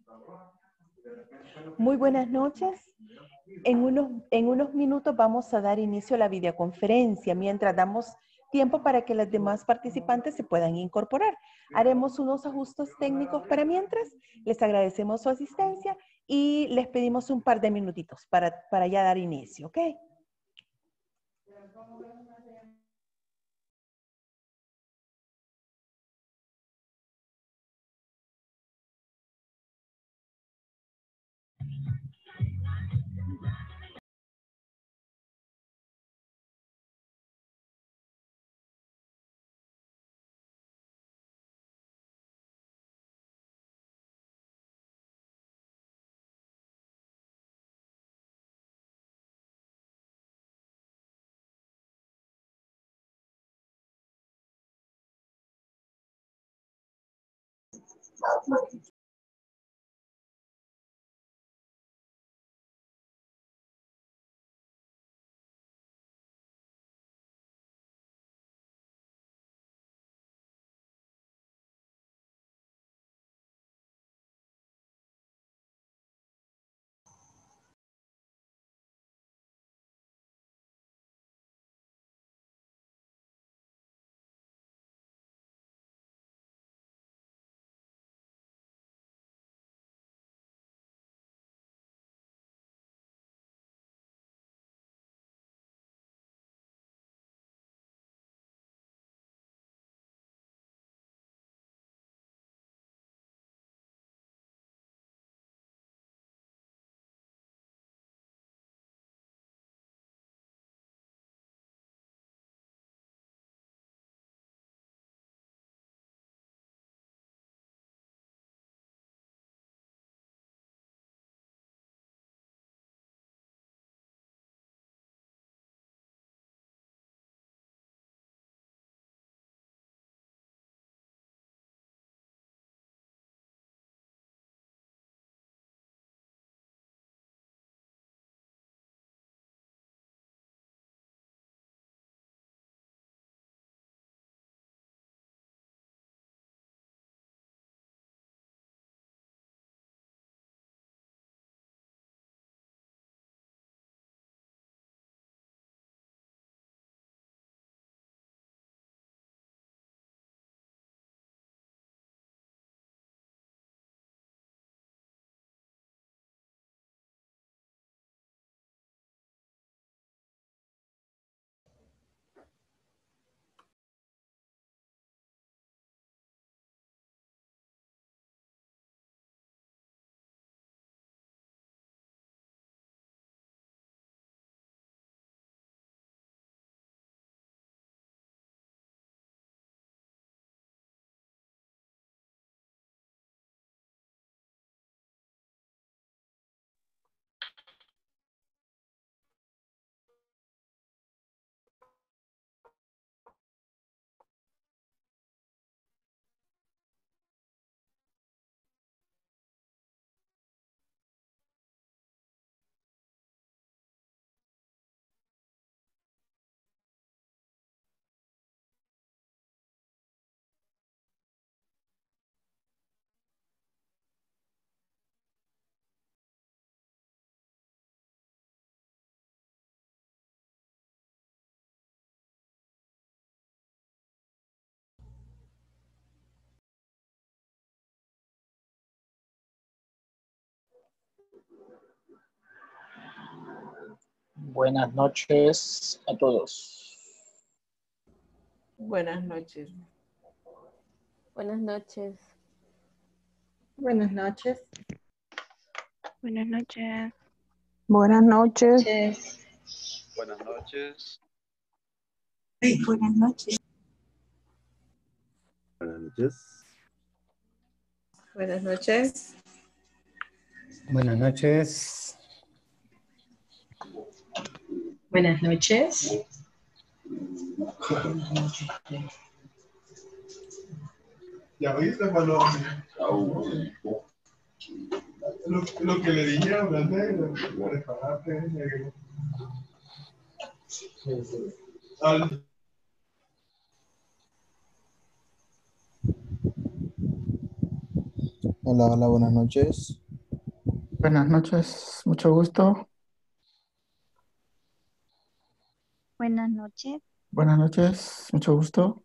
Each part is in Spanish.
Muy buenas noches. En unos minutos vamos a dar inicio a la videoconferencia mientras damos tiempo para que los demás participantes se puedan incorporar. Haremos unos ajustes técnicos para mientras. Les agradecemos su asistencia y les pedimos un par de minutitos para ya dar inicio, ¿ok? Buenas noches a todos. Buenas noches. Buenas noches. Buenas noches. Buenas noches. Buenas noches. Buenas noches. Hey, buenas noches. Buenas noches. Buenas noches. Buenas noches. Buenas noches. Ya viste, Pablo. Lo que le dijeron al negro, negro. Hola, hola, buenas noches. Buenas noches, mucho gusto. Buenas noches. Buenas noches, mucho gusto.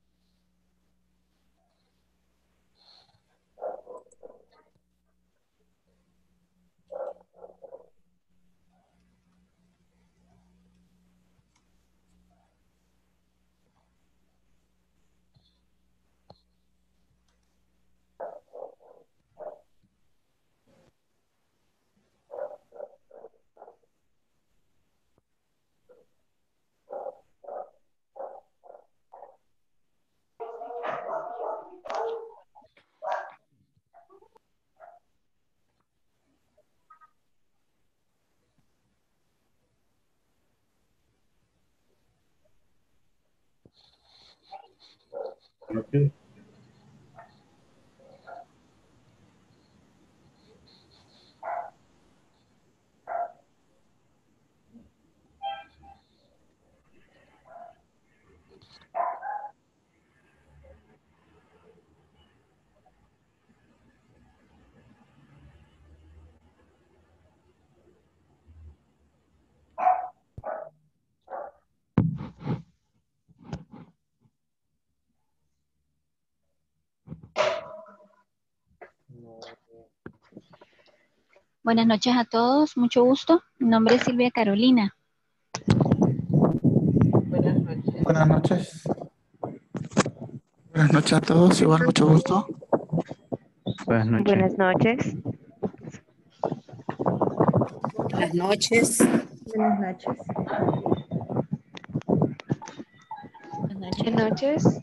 Ok. Buenas noches a todos, mucho gusto. Mi nombre es Silvia Carolina. Buenas noches. Buenas noches a todos, igual mucho gusto. Buenas noches. Buenas noches. Buenas noches. Buenas noches. Buenas noches.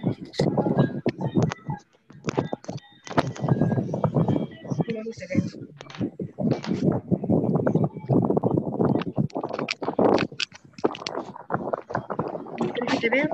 ¿Quieres que te vean?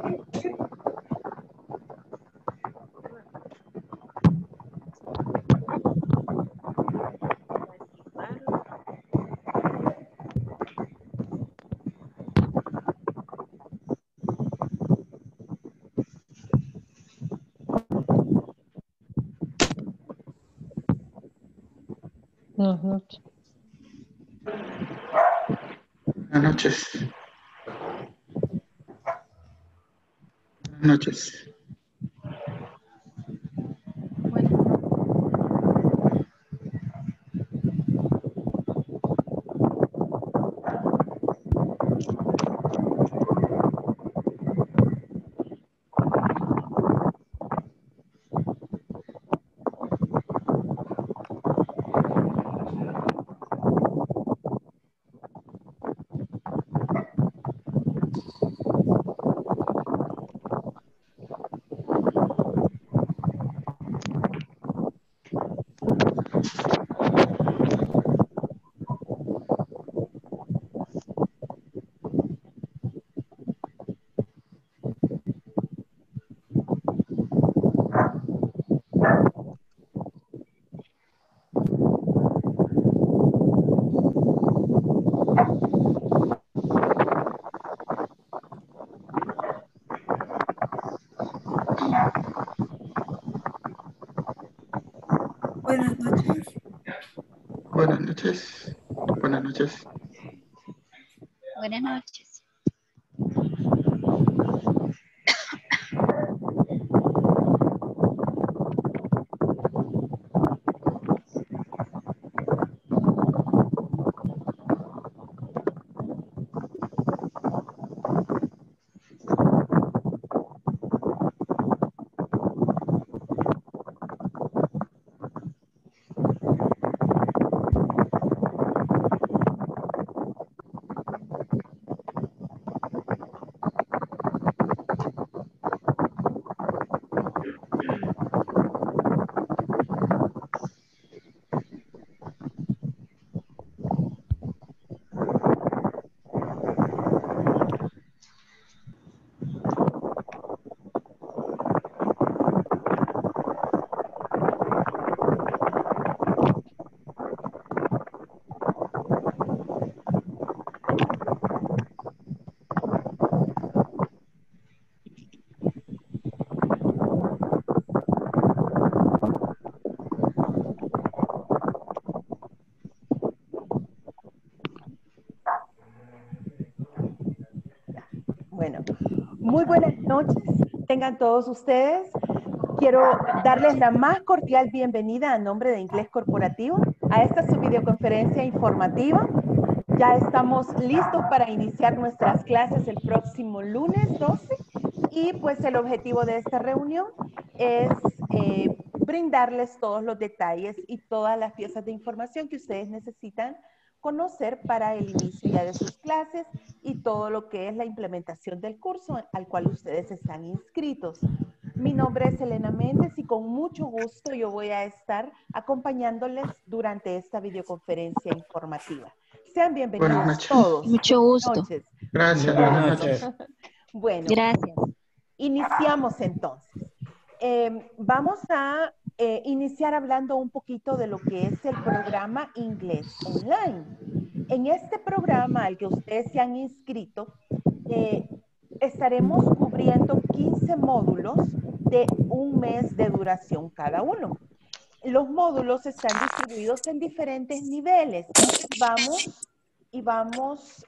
Buenas noches. Buenas noches. Buenas noches. Buenas noches. Buenas noches. Buenas noches. Buenas noches. Bueno, muy buenas noches. Tengan todos ustedes. Quiero darles la más cordial bienvenida a nombre de Inglés Corporativo a esta su videoconferencia informativa. Ya estamos listos para iniciar nuestras clases el próximo lunes 12 y pues el objetivo de esta reunión es brindarles todos los detalles y todas las piezas de información que ustedes necesitan conocer para el inicio ya de sus clases y todo lo que es la implementación del curso al cual ustedes están inscritos. Mi nombre es Elena Méndez y con mucho gusto yo voy a estar acompañándoles durante esta videoconferencia informativa. Sean bienvenidos todos. Mucho gusto. Buenas noches. Gracias. Buenas noches. Bueno, Gracias. iniciamos entonces. Vamos a iniciar hablando un poquito de lo que es el programa Inglés Online. En este programa al que ustedes se han inscrito, estaremos cubriendo 15 módulos de un mes de duración cada uno. Los módulos están distribuidos en diferentes niveles. Vamos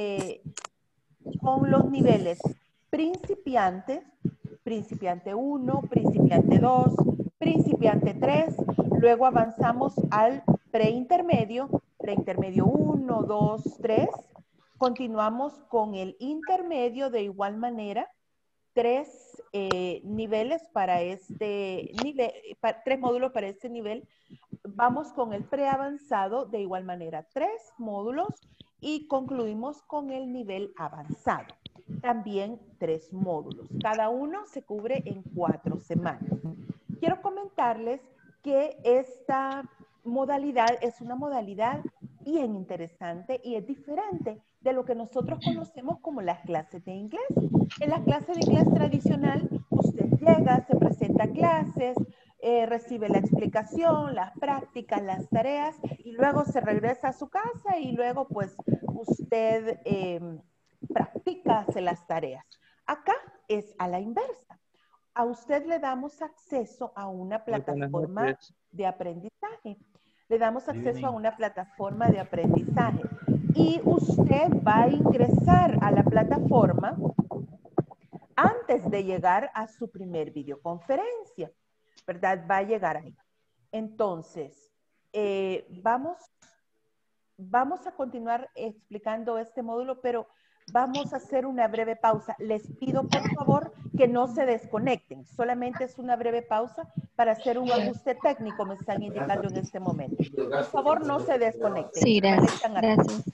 con los niveles principiantes, principiante 1, principiante 2, principiante 3, luego avanzamos al preintermedio, preintermedio 1, 2, 3, continuamos con el intermedio de igual manera, 3 niveles para este nivel, 3 módulos para este nivel, vamos con el preavanzado de igual manera, 3 módulos y concluimos con el nivel avanzado. También 3 módulos. Cada uno se cubre en 4 semanas. Quiero comentarles que esta modalidad es una modalidad bien interesante y es diferente de lo que nosotros conocemos como las clases de inglés. En las clases de inglés tradicional, usted llega, se presenta a clases, recibe la explicación, las prácticas, las tareas y luego se regresa a su casa y luego pues usted practica, hace las tareas. Acá es a la inversa. A usted le damos acceso a una plataforma de aprendizaje. Le damos acceso a una plataforma de aprendizaje y usted va a ingresar a la plataforma antes de llegar a su primer videoconferencia, ¿verdad? Va a llegar ahí. Entonces, vamos a continuar explicando este módulo, pero vamos a hacer una breve pausa. Les pido, por favor, que no se desconecten. Solamente es una breve pausa para hacer un ajuste técnico, me están indicando en este momento. Por favor, no se desconecten. Sí, gracias. Gracias.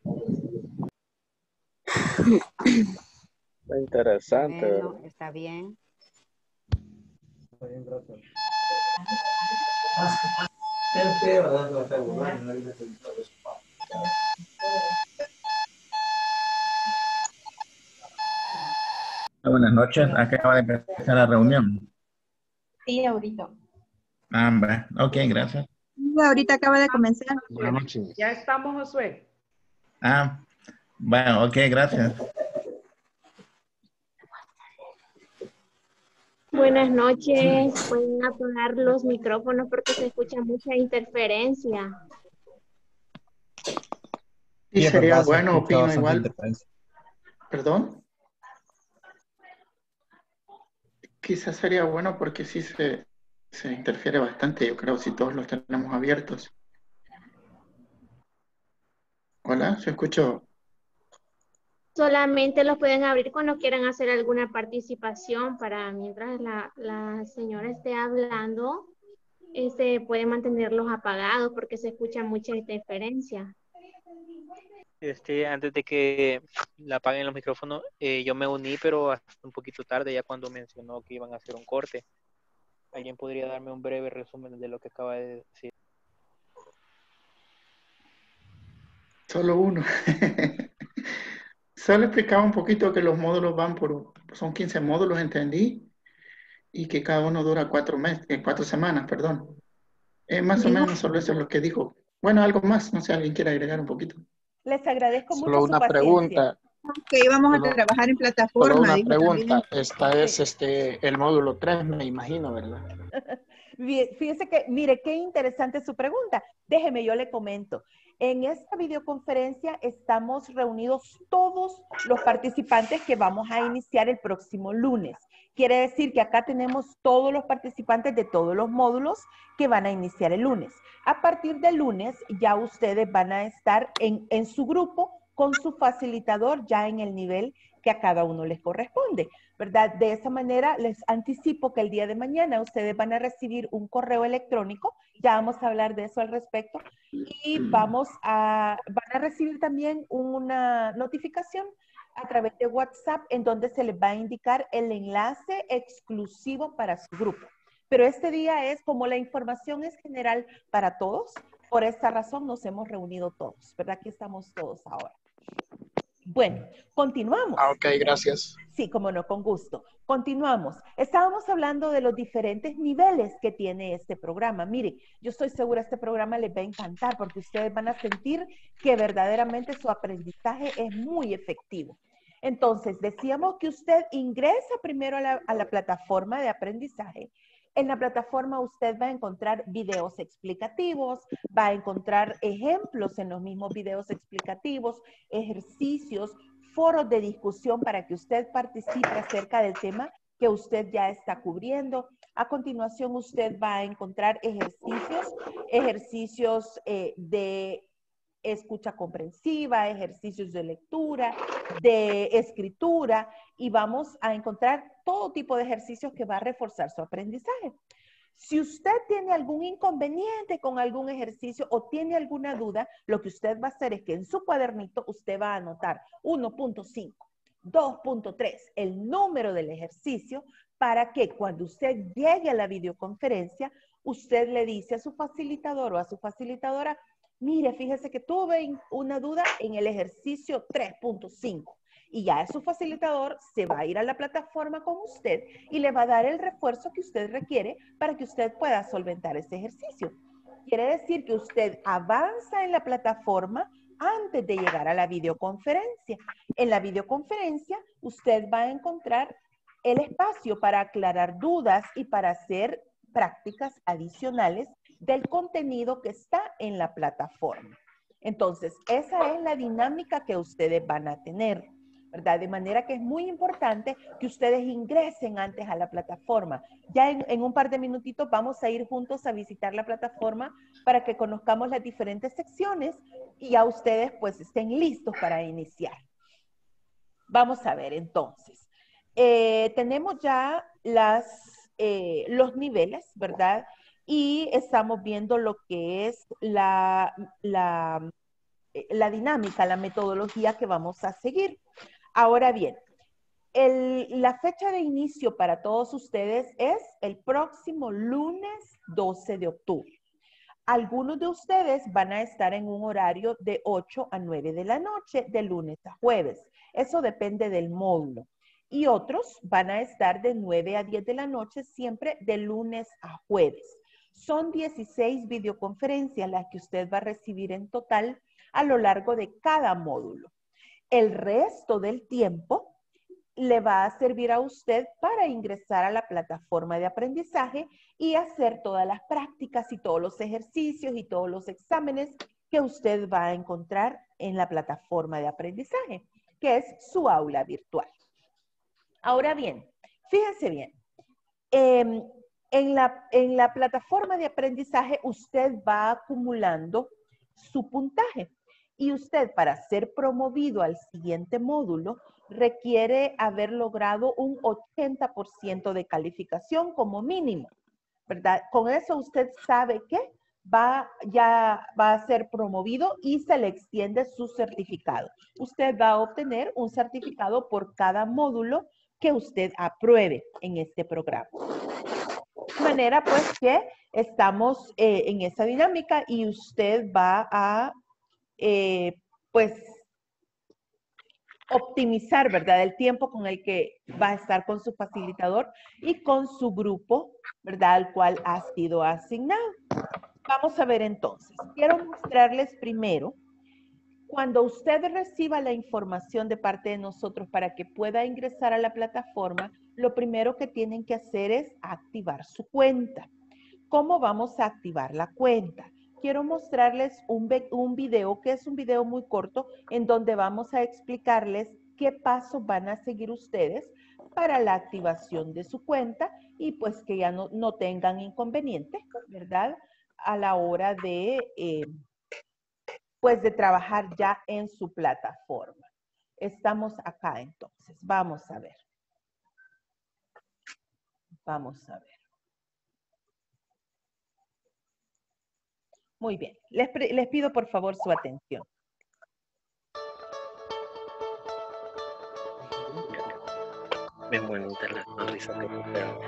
Está interesante, Bueno, ¿verdad? está bien. Buenas noches, acaba de empezar la reunión. Sí, ahorita. Ok, gracias. Ahorita acaba de comenzar. Buenas noches. Ya estamos, Josué. Bueno, ok, gracias. Buenas noches. Pueden apagar los micrófonos porque se escucha mucha interferencia. Sí, sería bueno, opino bastante igual. interferencia. ¿Perdón? Quizás sería bueno porque sí se interfiere bastante, yo creo, si todos los tenemos abiertos. Hola, ¿se escuchó? Solamente los pueden abrir cuando quieran hacer alguna participación para mientras la señora esté hablando, pueden mantenerlos apagados porque se escucha mucha interferencia. Antes de que la apaguen los micrófonos, yo me uní, pero hasta un poquito tarde, ya cuando mencionó que iban a hacer un corte. ¿Alguien podría darme un breve resumen de lo que acaba de decir? Solo uno. Solo explicaba un poquito que los módulos son 15 módulos, entendí, y que cada uno dura 4 semanas, perdón. Más o menos solo eso es lo que dijo. Bueno, algo más, no sé, alguien quiere agregar un poquito. Les agradezco mucho Solo su una paciencia. pregunta. Que íbamos a trabajar en plataforma. Solo una dijo pregunta. también. Esta es el módulo 3, me imagino, ¿verdad? Bien, fíjese que, mire, qué interesante su pregunta. Déjeme, yo le comento. En esta videoconferencia estamos reunidos todos los participantes que vamos a iniciar el próximo lunes. Quiere decir que acá tenemos todos los participantes de todos los módulos que van a iniciar el lunes. A partir del lunes ya ustedes van a estar en su grupo con su facilitador ya en el nivel que a cada uno les corresponde, ¿verdad? De esa manera les anticipo que el día de mañana ustedes van a recibir un correo electrónico, ya vamos a hablar de eso al respecto, y van a recibir también una notificación a través de WhatsApp en donde se les va a indicar el enlace exclusivo para su grupo. Pero este día es, como la información es general para todos, por esta razón nos hemos reunido todos, ¿verdad? Aquí estamos todos ahora. Bueno, continuamos. Ok, gracias. Sí, como no, con gusto. Continuamos. Estábamos hablando de los diferentes niveles que tiene este programa. Mire, yo estoy segura este programa les va a encantar porque ustedes van a sentir que verdaderamente su aprendizaje es muy efectivo. Entonces, decíamos que usted ingresa primero a la plataforma de aprendizaje. En la plataforma usted va a encontrar videos explicativos, va a encontrar ejemplos en los mismos videos explicativos, ejercicios, foros de discusión para que usted participe acerca del tema que usted ya está cubriendo. A continuación usted va a encontrar ejercicios de escucha comprensiva, ejercicios de lectura, de escritura, y vamos a encontrar todo tipo de ejercicios que va a reforzar su aprendizaje. Si usted tiene algún inconveniente con algún ejercicio o tiene alguna duda, lo que usted va a hacer es que en su cuadernito usted va a anotar 1.5, 2.3, el número del ejercicio, para que cuando usted llegue a la videoconferencia, usted le dice a su facilitador o a su facilitadora: mire, fíjese que tuve una duda en el ejercicio 3.5. Y ya su facilitador se va a ir a la plataforma con usted y le va a dar el refuerzo que usted requiere para que usted pueda solventar ese ejercicio. Quiere decir que usted avanza en la plataforma antes de llegar a la videoconferencia. En la videoconferencia usted va a encontrar el espacio para aclarar dudas y para hacer prácticas adicionales del contenido que está en la plataforma. Entonces, esa es la dinámica que ustedes van a tener, ¿verdad? De manera que es muy importante que ustedes ingresen antes a la plataforma. Ya en un par de minutitos vamos a ir juntos a visitar la plataforma para que conozcamos las diferentes secciones y ya ustedes pues estén listos para iniciar. Vamos a ver entonces. Tenemos ya los niveles, ¿verdad? Y estamos viendo lo que es la dinámica, la metodología que vamos a seguir. Ahora bien, la fecha de inicio para todos ustedes es el próximo lunes 12 de octubre. Algunos de ustedes van a estar en un horario de 8 a 9 de la noche, de lunes a jueves. Eso depende del módulo. Y otros van a estar de 9 a 10 de la noche, siempre de lunes a jueves. Son 16 videoconferencias las que usted va a recibir en total a lo largo de cada módulo. El resto del tiempo le va a servir a usted para ingresar a la plataforma de aprendizaje y hacer todas las prácticas y todos los ejercicios y todos los exámenes que usted va a encontrar en la plataforma de aprendizaje, que es su aula virtual. Ahora bien, fíjense bien, en la plataforma de aprendizaje usted va acumulando su puntaje y usted, para ser promovido al siguiente módulo, requiere haber logrado un 80% de calificación como mínimo, ¿verdad? Con eso usted sabe que ya va a ser promovido y se le extiende su certificado. Usted va a obtener un certificado por cada módulo que usted apruebe en este programa. De manera pues que estamos en esa dinámica y usted va a pues optimizar, ¿verdad? El tiempo con el que va a estar con su facilitador y con su grupo, ¿verdad? Al cual ha sido asignado. Vamos a ver entonces. Quiero mostrarles primero, cuando usted reciba la información de parte de nosotros para que pueda ingresar a la plataforma, lo primero que tienen que hacer es activar su cuenta. ¿Cómo vamos a activar la cuenta? Quiero mostrarles un video, que es un video muy corto, en donde vamos a explicarles qué pasos van a seguir ustedes para la activación de su cuenta y pues que ya no tengan inconveniente, ¿verdad? A la hora de, pues de trabajar ya en su plataforma. Estamos acá entonces, vamos a ver. Vamos a ver. Muy bien, les pido por favor su atención. Bien bonita la sonrisa que pusieron.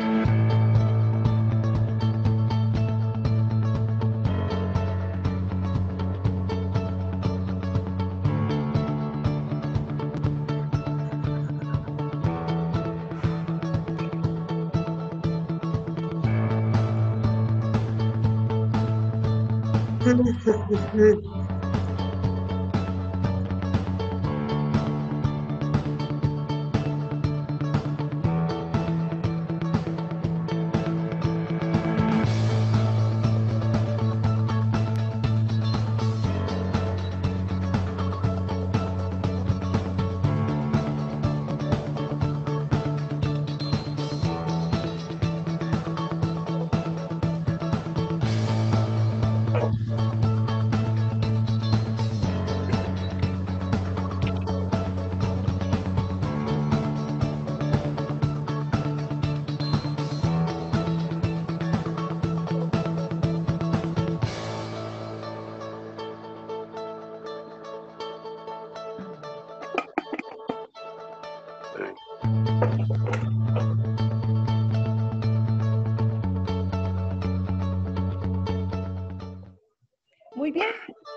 Muy bien.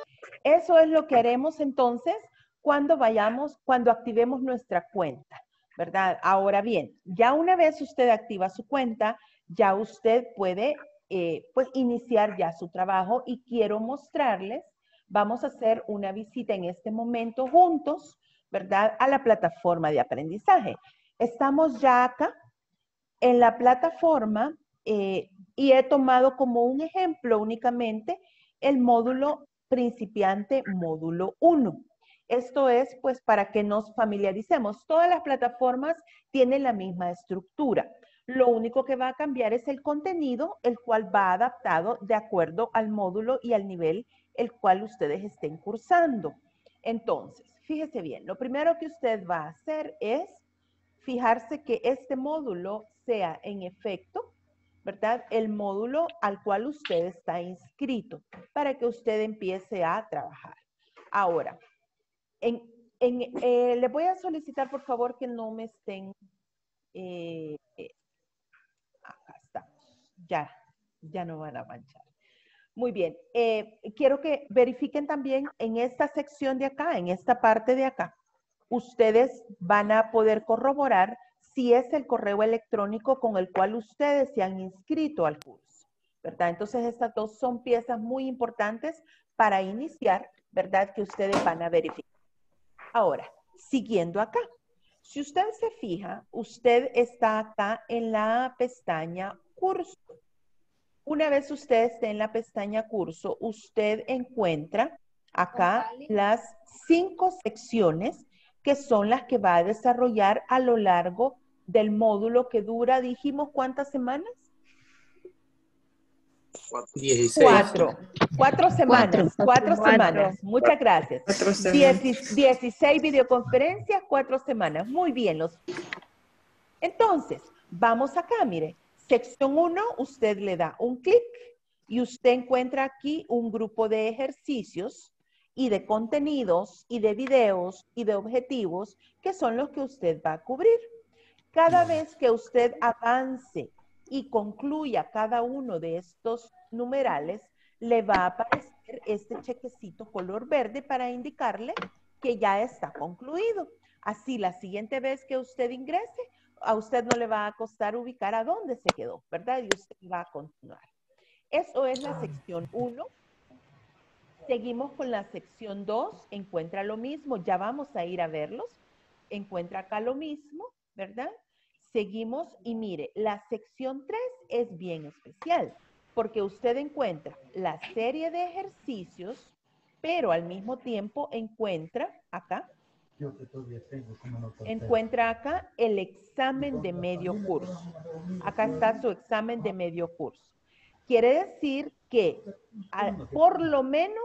Eso es lo que haremos entonces cuando activemos nuestra cuenta, ¿verdad? Ahora bien, ya una vez usted activa su cuenta, ya usted puede pues iniciar ya su trabajo y quiero mostrarles, vamos a hacer una visita en este momento juntos, ¿verdad? A la plataforma de aprendizaje. Estamos ya acá en la plataforma y he tomado como un ejemplo únicamente el módulo principiante, módulo 1. Esto es pues para que nos familiaricemos. Todas las plataformas tienen la misma estructura. Lo único que va a cambiar es el contenido, el cual va adaptado de acuerdo al módulo y al nivel el cual ustedes estén cursando. Entonces, fíjese bien, lo primero que usted va a hacer es fijarse que este módulo sea en efecto, ¿verdad? El módulo al cual usted está inscrito para que usted empiece a trabajar. Ahora, le voy a solicitar por favor que no me estén... acá estamos. Ya no van a manchar. Muy bien. Quiero que verifiquen también en esta sección de acá, en esta parte de acá. Ustedes van a poder corroborar si es el correo electrónico con el cual ustedes se han inscrito al curso, ¿verdad? Entonces, estas dos son piezas muy importantes para iniciar, ¿verdad? Que ustedes van a verificar. Ahora, siguiendo acá. Si usted se fija, usted está acá en la pestaña curso. Una vez usted esté en la pestaña curso, usted encuentra acá las 5 secciones que son las que va a desarrollar a lo largo del módulo que dura, dijimos, ¿cuántas semanas? 16. 4 semanas. 4 semanas. Muchas gracias. 16 videoconferencias, 4 semanas. Muy bien. Entonces, vamos acá, mire. Sección 1, usted le da un clic y usted encuentra aquí un grupo de ejercicios y de contenidos y de videos y de objetivos que son los que usted va a cubrir. Cada vez que usted avance y concluya cada uno de estos numerales, le va a aparecer este chequecito color verde para indicarle que ya está concluido. Así, la siguiente vez que usted ingrese, a usted no le va a costar ubicar a dónde se quedó, ¿verdad? Y usted va a continuar. Eso es la sección 1. Seguimos con la sección 2. Encuentra lo mismo. Ya vamos a ir a verlos. Encuentra acá lo mismo, ¿verdad? Seguimos y mire, la sección 3 es bien especial porque usted encuentra la serie de ejercicios, pero al mismo tiempo encuentra acá, el examen de medio curso. Acá está su examen de medio curso. Quiere decir que por lo menos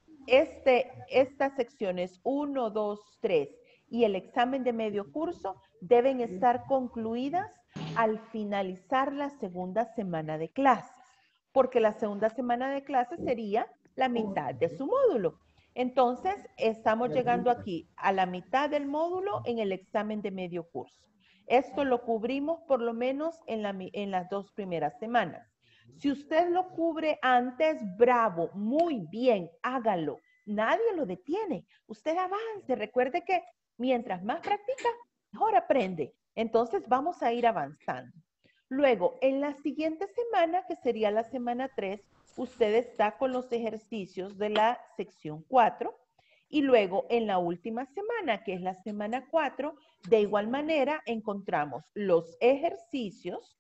estas secciones 1, 2, 3 y el examen de medio curso deben estar concluidas al finalizar la segunda semana de clases, porque la segunda semana de clases sería la mitad de su módulo. Entonces, estamos llegando aquí a la mitad del módulo en el examen de medio curso. Esto lo cubrimos por lo menos en las 2 primeras semanas. Si usted lo cubre antes, bravo, muy bien, hágalo. Nadie lo detiene. Usted avance. Recuerde que mientras más practica, mejor aprende. Entonces, vamos a ir avanzando. Luego, en la siguiente semana, que sería la semana 3, usted está con los ejercicios de la sección 4. Y luego, en la última semana, que es la semana 4, de igual manera, encontramos los ejercicios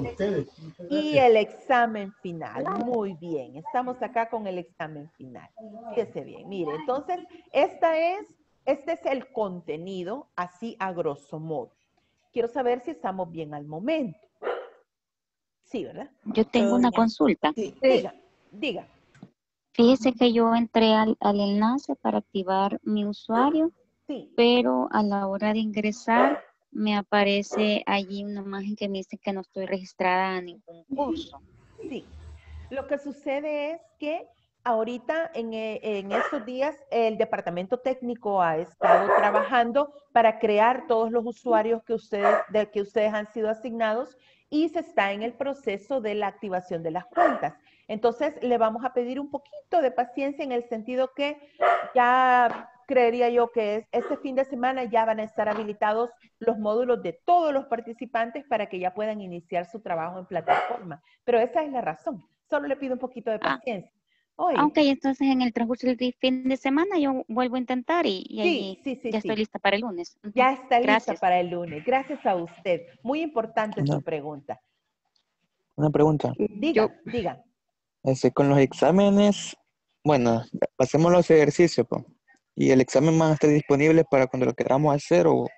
y el examen final. Muy bien, estamos acá con el examen final. Fíjese bien, mire, entonces, este es el contenido, así a grosso modo. Quiero saber si estamos bien al momento. Sí, ¿verdad? Yo tengo una consulta. Diga. Fíjese que yo entré al enlace para activar mi usuario, pero a la hora de ingresar me aparece allí una imagen que me dice que no estoy registrada en ningún curso. Sí. Lo que sucede es que ahorita en estos días el departamento técnico ha estado trabajando para crear todos los usuarios que ustedes han sido asignados y se está en el proceso de la activación de las cuentas. Entonces, le vamos a pedir un poquito de paciencia en el sentido que ya creería yo que este fin de semana ya van a estar habilitados los módulos de todos los participantes para que ya puedan iniciar su trabajo en plataforma. Pero esa es la razón. Solo le pido un poquito de paciencia. Ok, entonces en el transcurso del fin de semana yo vuelvo a intentar y ya estoy lista para el lunes. Ya está lista para el lunes. Gracias a usted. Muy importante su pregunta. Una pregunta. Diga. Con los exámenes, bueno, hacemos los ejercicios, pues, y el examen va a estar disponible para cuando lo queramos hacer o...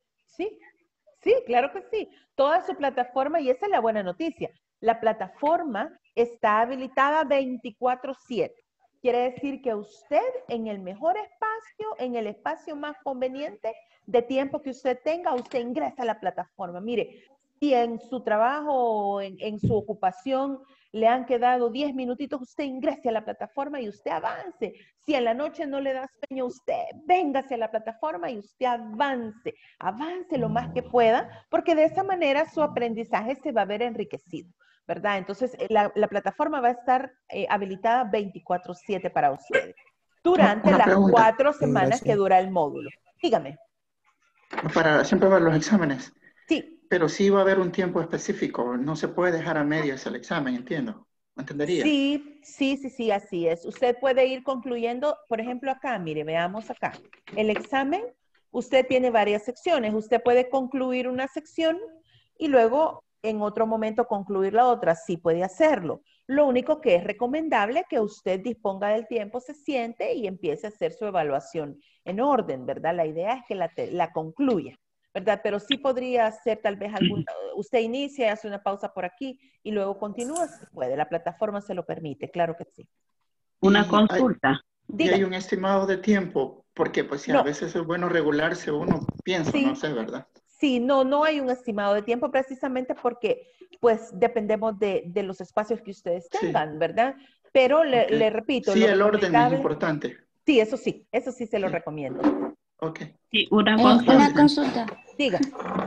Sí, claro que sí. Toda su plataforma, y esa es la buena noticia, la plataforma está habilitada 24/7. Quiere decir que usted en el mejor espacio, en el espacio más conveniente de tiempo que usted tenga, usted ingresa a la plataforma. Mire, si en su trabajo o en su ocupación le han quedado 10 minutitos, usted ingrese a la plataforma y usted avance. Si en la noche no le da sueño, usted véngase a la plataforma y usted avance lo más que pueda, porque de esa manera su aprendizaje se va a ver enriquecido, ¿verdad? Entonces, la plataforma va a estar habilitada 24/7 para ustedes, durante las 4 semanas que dura el módulo. Dígame. Siempre para los exámenes. Sí. Pero sí va a haber un tiempo específico, no se puede dejar a medias el examen, entiendo. ¿Me entendería? Sí, así es. Usted puede ir concluyendo, por ejemplo, acá, mire, veamos acá. El examen, usted tiene varias secciones. Usted puede concluir una sección y luego en otro momento concluir la otra. Sí puede hacerlo. Lo único que es recomendable que usted disponga del tiempo, se siente y empiece a hacer su evaluación en orden, ¿verdad? La idea es que la concluya, ¿verdad? Pero sí podría hacer tal vez usted inicia, hace una pausa por aquí y luego continúa, si puede. La plataforma se lo permite, claro que sí. Una consulta. ¿Y hay un estimado de tiempo? Porque pues si a veces es bueno regularse, uno piensa, no sé, ¿verdad? Sí, no hay un estimado de tiempo precisamente porque pues dependemos de los espacios que ustedes tengan, ¿verdad? Pero le repito. Sí, el orden es importante. Sí, eso sí se lo recomiendo. Ok. Sí, una consulta. Diga.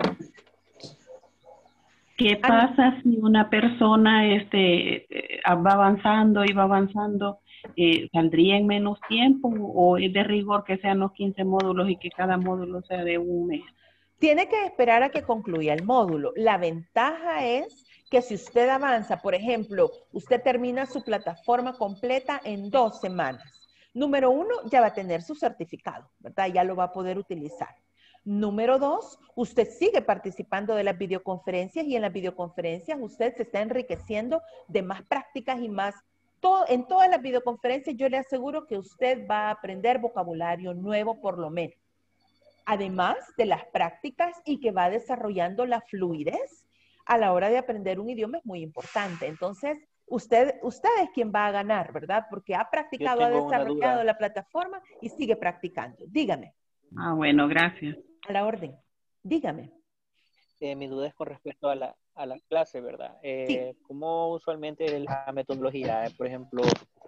¿Qué pasa si una persona va avanzando y va avanzando? ¿Saldría en menos tiempo o es de rigor que sean los 15 módulos y que cada módulo sea de un mes? Tiene que esperar a que concluya el módulo. La ventaja es que si usted avanza, por ejemplo, usted termina su plataforma completa en 2 semanas. Número 1, ya va a tener su certificado, ¿verdad? Ya lo va a poder utilizar. Número 2, usted sigue participando de las videoconferencias y en las videoconferencias usted se está enriqueciendo de más prácticas y más. En todas las videoconferencias yo le aseguro que usted va a aprender vocabulario nuevo por lo menos. Además de las prácticas y que va desarrollando la fluidez a la hora de aprender un idioma es muy importante. Entonces, usted es quien va a ganar, ¿verdad? Porque ha practicado, ha desarrollado la plataforma y sigue practicando. Dígame. Ah, bueno, gracias. A la orden. Dígame. Mi duda es con respecto a la clase, ¿verdad? Sí. ¿Cómo usualmente es la metodología? Por ejemplo,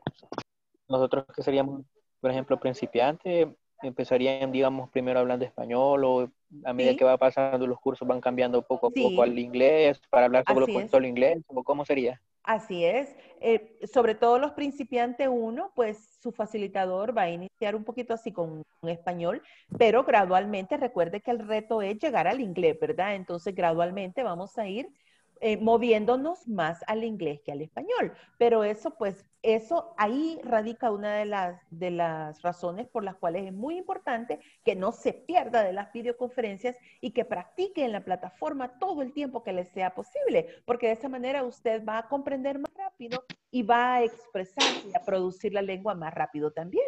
nosotros que seríamos, por ejemplo, principiantes, empezarían, digamos, primero hablando español o a medida que va pasando los cursos van cambiando poco a poco al inglés para hablar solo inglés, ¿o cómo sería? Así es. Sobre todo los principiantes 1, pues su facilitador va a iniciar un poquito así con español, pero gradualmente recuerde que el reto es llegar al inglés, ¿verdad? Entonces gradualmente vamos a ir moviéndonos más al inglés que al español. Pero eso, pues, ahí radica una de las razones por las cuales es muy importante que no se pierda de las videoconferencias y que practique en la plataforma todo el tiempo que le sea posible, porque de esa manera usted va a comprender más rápido y va a expresarse y a producir la lengua más rápido también.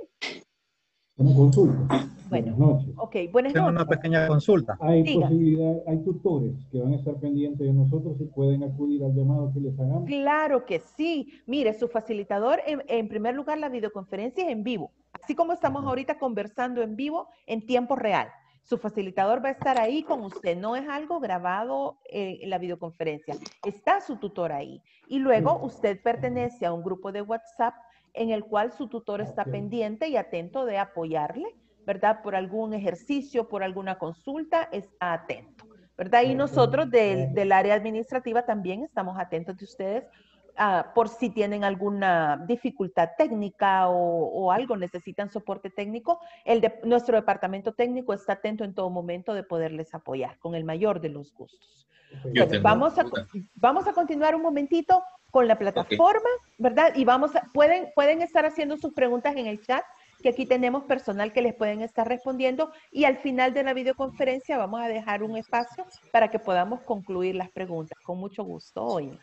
Una consulta. Bueno, buenas noches. Ok, buenas noches. Una pequeña consulta. Hay Diga. posibilidad, hay tutores que van a estar pendientes de nosotros y pueden acudir al llamado que les hagamos. Claro que sí. Mire, su facilitador, en primer lugar, la videoconferencia es en vivo. Así como estamos ahorita conversando en vivo, en tiempo real. Su facilitador va a estar ahí con usted. No es algo grabado en la videoconferencia. Está su tutor ahí. Y luego usted pertenece a un grupo de WhatsApp en el cual su tutor está pendiente y atento de apoyarle, ¿verdad? Por algún ejercicio, por alguna consulta, está atento, ¿verdad? Y nosotros del área administrativa también estamos atentos de ustedes por si tienen alguna dificultad técnica o algo, necesitan soporte técnico. Nuestro departamento técnico está atento en todo momento de poderles apoyar con el mayor de los gustos. Bueno, vamos a continuar un momentito con la plataforma, ¿verdad? Y pueden estar haciendo sus preguntas en el chat, que aquí tenemos personal que les pueden estar respondiendo, y al final de la videoconferencia vamos a dejar un espacio para que podamos concluir las preguntas. Con mucho gusto hoy.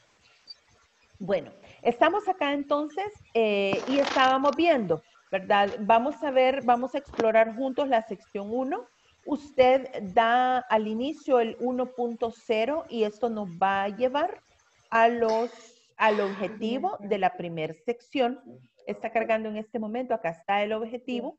Bueno, estamos acá entonces y estábamos viendo, ¿verdad? Vamos a explorar juntos la sección 1. Usted da al inicio el 1.0 y esto nos va a llevar al objetivo de la primera sección. Está cargando en este momento, acá está el objetivo.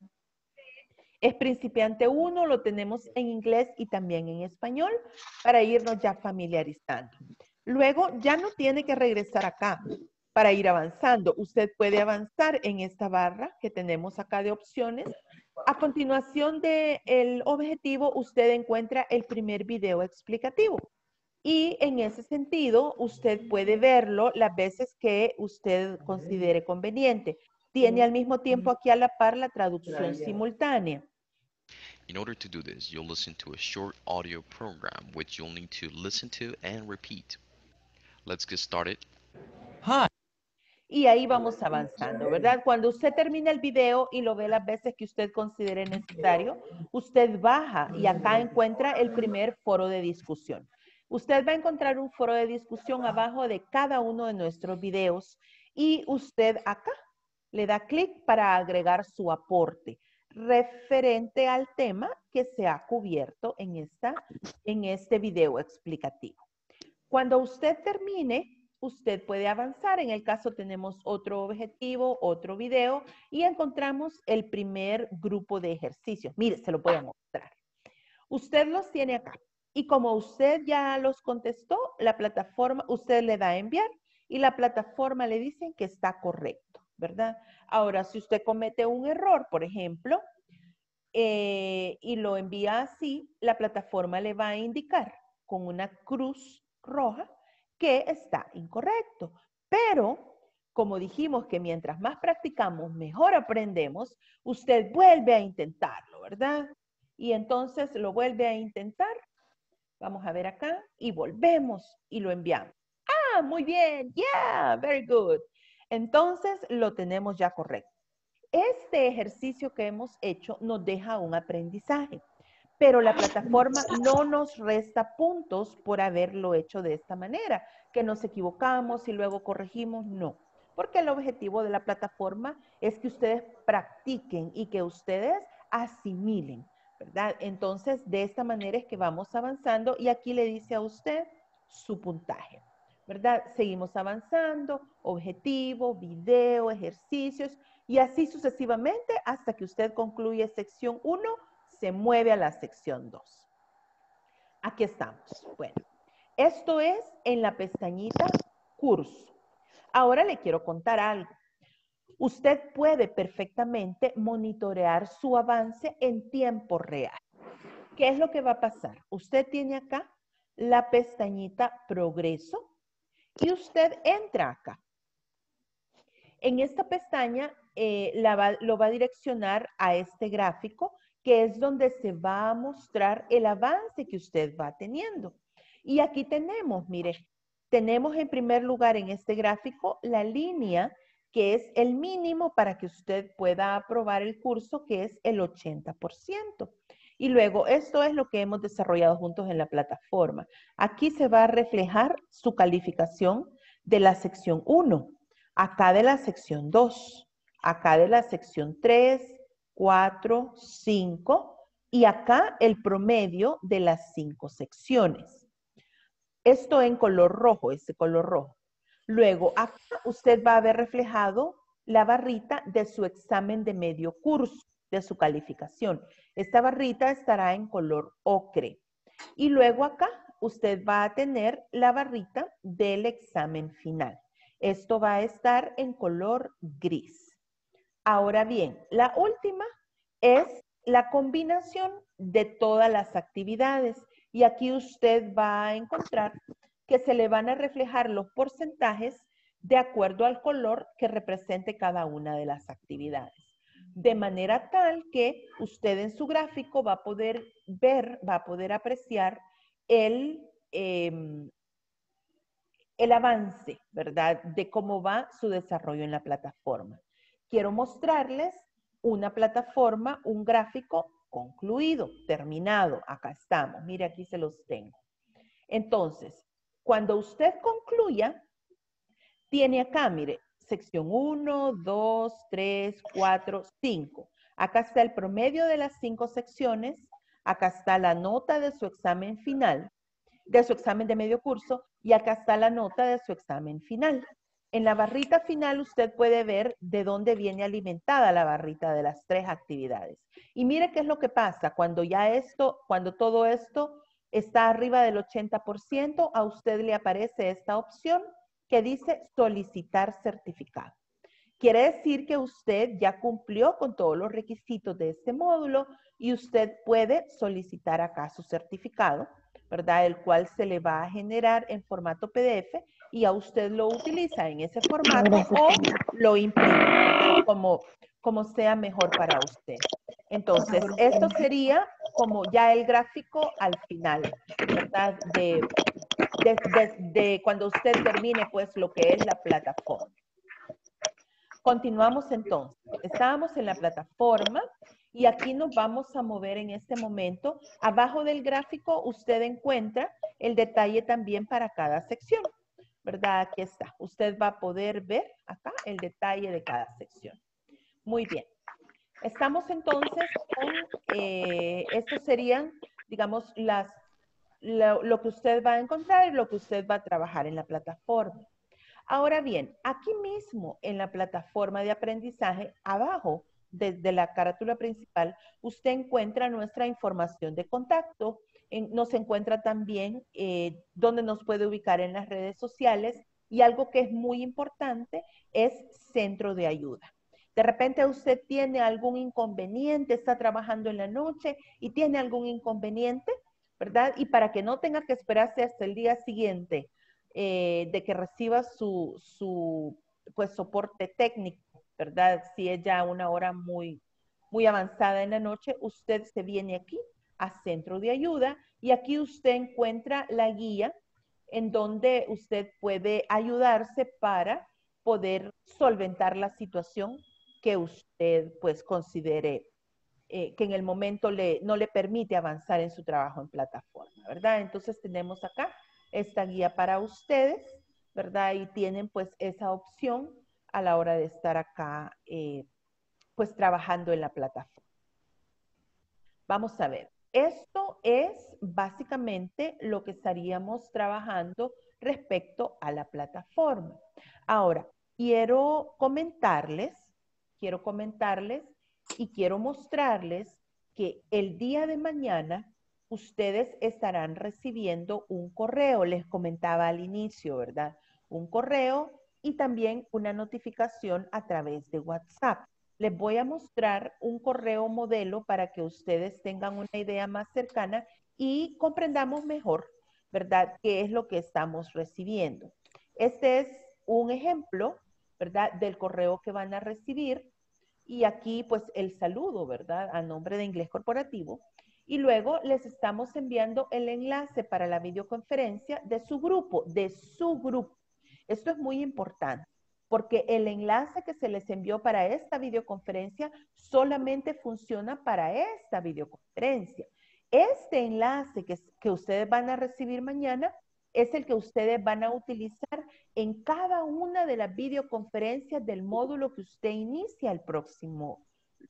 Es principiante 1, lo tenemos en inglés y también en español para irnos ya familiarizando. Luego ya no tiene que regresar acá para ir avanzando. Usted puede avanzar en esta barra que tenemos acá de opciones. A continuación del objetivo, usted encuentra el primer video explicativo. Y en ese sentido, usted puede verlo las veces que usted considere conveniente. Tiene al mismo tiempo aquí a la par la traducción simultánea. In order to do this, you'll listen to a short audio program which you'll need to listen to and repeat. Let's get started. Hi. Y ahí vamos avanzando, ¿verdad? Cuando usted termina el video y lo ve las veces que usted considere necesario, usted baja y acá encuentra el primer foro de discusión. Usted va a encontrar un foro de discusión abajo de cada uno de nuestros videos y usted acá le da clic para agregar su aporte referente al tema que se ha cubierto en este video explicativo. Cuando usted termine, usted puede avanzar. En el caso tenemos otro objetivo, otro video y encontramos el primer grupo de ejercicios. Mire, se lo voy a mostrar. Usted los tiene acá. Y como usted ya los contestó, la plataforma, usted le da a enviar y la plataforma le dice que está correcto, ¿verdad? Ahora, si usted comete un error, por ejemplo, y lo envía así, la plataforma le va a indicar con una cruz roja que está incorrecto. Pero, como dijimos que mientras más practicamos, mejor aprendemos, usted vuelve a intentarlo, ¿verdad? Y entonces lo vuelve a intentar. Vamos a ver acá y volvemos y lo enviamos. Ah, muy bien. Yeah, very good. Entonces lo tenemos ya correcto. Este ejercicio que hemos hecho nos deja un aprendizaje. pero la plataforma no nos resta puntos por haberlo hecho de esta manera, que nos equivocamos y luego corregimos, no. Porque el objetivo de la plataforma es que ustedes practiquen y que ustedes asimilen, ¿verdad? Entonces, de esta manera es que vamos avanzando y aquí le dice a usted su puntaje, ¿verdad? Seguimos avanzando, objetivo, video, ejercicios y así sucesivamente hasta que usted concluye sección 1, se mueve a la sección 2. Aquí estamos. Bueno, esto es en la pestañita curso. Ahora le quiero contar algo. Usted puede perfectamente monitorear su avance en tiempo real. ¿Qué es lo que va a pasar? Usted tiene acá la pestañita progreso y usted entra acá. En esta pestaña lo va a direccionar a este gráfico que es donde se va a mostrar el avance que usted va teniendo. Y aquí tenemos, mire, tenemos en primer lugar en este gráfico la línea que es el mínimo para que usted pueda aprobar el curso, que es el 80%. Y luego, esto es lo que hemos desarrollado juntos en la plataforma. Aquí se va a reflejar su calificación de la sección 1, acá de la sección 2, acá de la sección 3, 4, 5 y acá el promedio de las 5 secciones. Esto en color rojo, ese color rojo. Luego, acá usted va a ver reflejado la barrita de su examen de medio curso, de su calificación. Esta barrita estará en color ocre. Y luego acá usted va a tener la barrita del examen final. Esto va a estar en color gris. Ahora bien, la última es la combinación de todas las actividades. Y aquí usted va a encontrar que se le van a reflejar los porcentajes de acuerdo al color que represente cada una de las actividades. De manera tal que usted en su gráfico va a poder ver, va a poder apreciar el avance, ¿verdad? De cómo va su desarrollo en la plataforma. Quiero mostrarles una plataforma, un gráfico concluido, terminado. Acá estamos. Mire, aquí se los tengo. Entonces, cuando usted concluya, tiene acá, mire, sección 1, 2, 3, 4, 5. Acá está el promedio de las 5 secciones. Acá está la nota de su examen final, de su examen de medio curso, y acá está la nota de su examen final. En la barrita final usted puede ver de dónde viene alimentada la barrita de las 3 actividades. Y mire qué es lo que pasa cuando cuando todo esto está arriba del 80%, a usted le aparece esta opción que dice solicitar certificado. Quiere decir que usted ya cumplió con todos los requisitos de este módulo y usted puede solicitar acá su certificado, ¿verdad? El cual se le va a generar en formato PDF y a usted lo utiliza en ese formato o lo imprime como sea mejor para usted. Entonces, esto sería como ya el gráfico al final, ¿verdad? De cuando usted termine, pues, lo que es la plataforma. Continuamos entonces. Estábamos en la plataforma y aquí nos vamos a mover en este momento. Abajo del gráfico usted encuentra el detalle también para cada sección, ¿verdad? Aquí está. Usted va a poder ver acá el detalle de cada sección. Muy bien. Estamos entonces con, estos serían, digamos, lo que usted va a encontrar y lo que usted va a trabajar en la plataforma. Ahora bien, aquí mismo en la plataforma de aprendizaje, abajo, desde la carátula principal, usted encuentra nuestra información de contacto. Nos encuentra también donde nos puede ubicar en las redes sociales y algo que es muy importante es centro de ayuda. De repente usted tiene algún inconveniente, está trabajando en la noche y tiene algún inconveniente, ¿verdad? Y para que no tenga que esperarse hasta el día siguiente de que reciba su pues, soporte técnico, ¿verdad? Si es ya una hora muy avanzada en la noche, usted se viene aquí a centro de ayuda y aquí usted encuentra la guía en donde usted puede ayudarse para poder solventar la situación que usted pues considere que en el momento no le permite avanzar en su trabajo en plataforma, ¿verdad? Entonces tenemos acá esta guía para ustedes, ¿verdad? Y tienen pues esa opción a la hora de estar acá pues trabajando en la plataforma. Vamos a ver, esto es básicamente lo que estaríamos trabajando respecto a la plataforma. Ahora, quiero comentarles y quiero mostrarles que el día de mañana ustedes estarán recibiendo un correo, les comentaba al inicio, ¿verdad? Un correo y también una notificación a través de WhatsApp. Les voy a mostrar un correo modelo para que ustedes tengan una idea más cercana y comprendamos mejor, ¿verdad?, qué es lo que estamos recibiendo. Este es un ejemplo, ¿verdad?, del correo que van a recibir. Y aquí, pues, el saludo, ¿verdad?, a nombre de Inglés Corporativo. Y luego les estamos enviando el enlace para la videoconferencia de su grupo, Esto es muy importante, porque el enlace que se les envió para esta videoconferencia solamente funciona para esta videoconferencia. Este enlace que ustedes van a recibir mañana es el que ustedes van a utilizar en cada una de las videoconferencias del módulo que usted inicia el próximo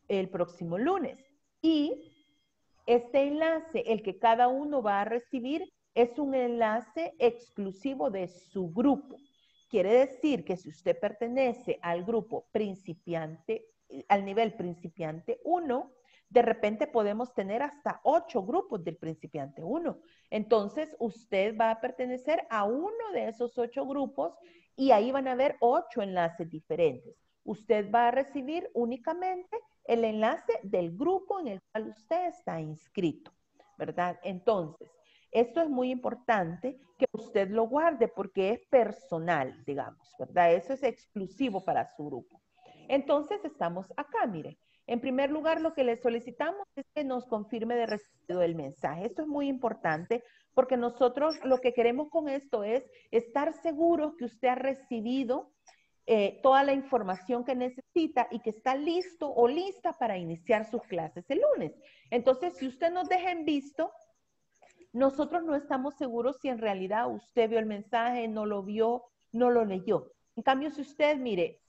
lunes. Y este enlace, el que cada uno va a recibir, es un enlace exclusivo de su grupo. Quiere decir que si usted pertenece al grupo principiante, al nivel principiante 1, de repente podemos tener hasta 8 grupos del principiante 1. Entonces, usted va a pertenecer a uno de esos 8 grupos y ahí van a haber 8 enlaces diferentes. Usted va a recibir únicamente el enlace del grupo en el cual usted está inscrito, ¿verdad? Entonces, esto es muy importante que usted lo guarde porque es personal, digamos, ¿verdad? Eso es exclusivo para su grupo. Entonces, estamos acá, mire. En primer lugar, lo que le solicitamos es que nos confirme de recibido el mensaje. Esto es muy importante porque nosotros lo que queremos con esto es estar seguros que usted ha recibido toda la información que necesita y que está listo o lista para iniciar sus clases el lunes. Entonces, si usted nos deja en visto, nosotros no estamos seguros si en realidad usted vio el mensaje, no lo vio, no lo leyó. En cambio, si usted, mire,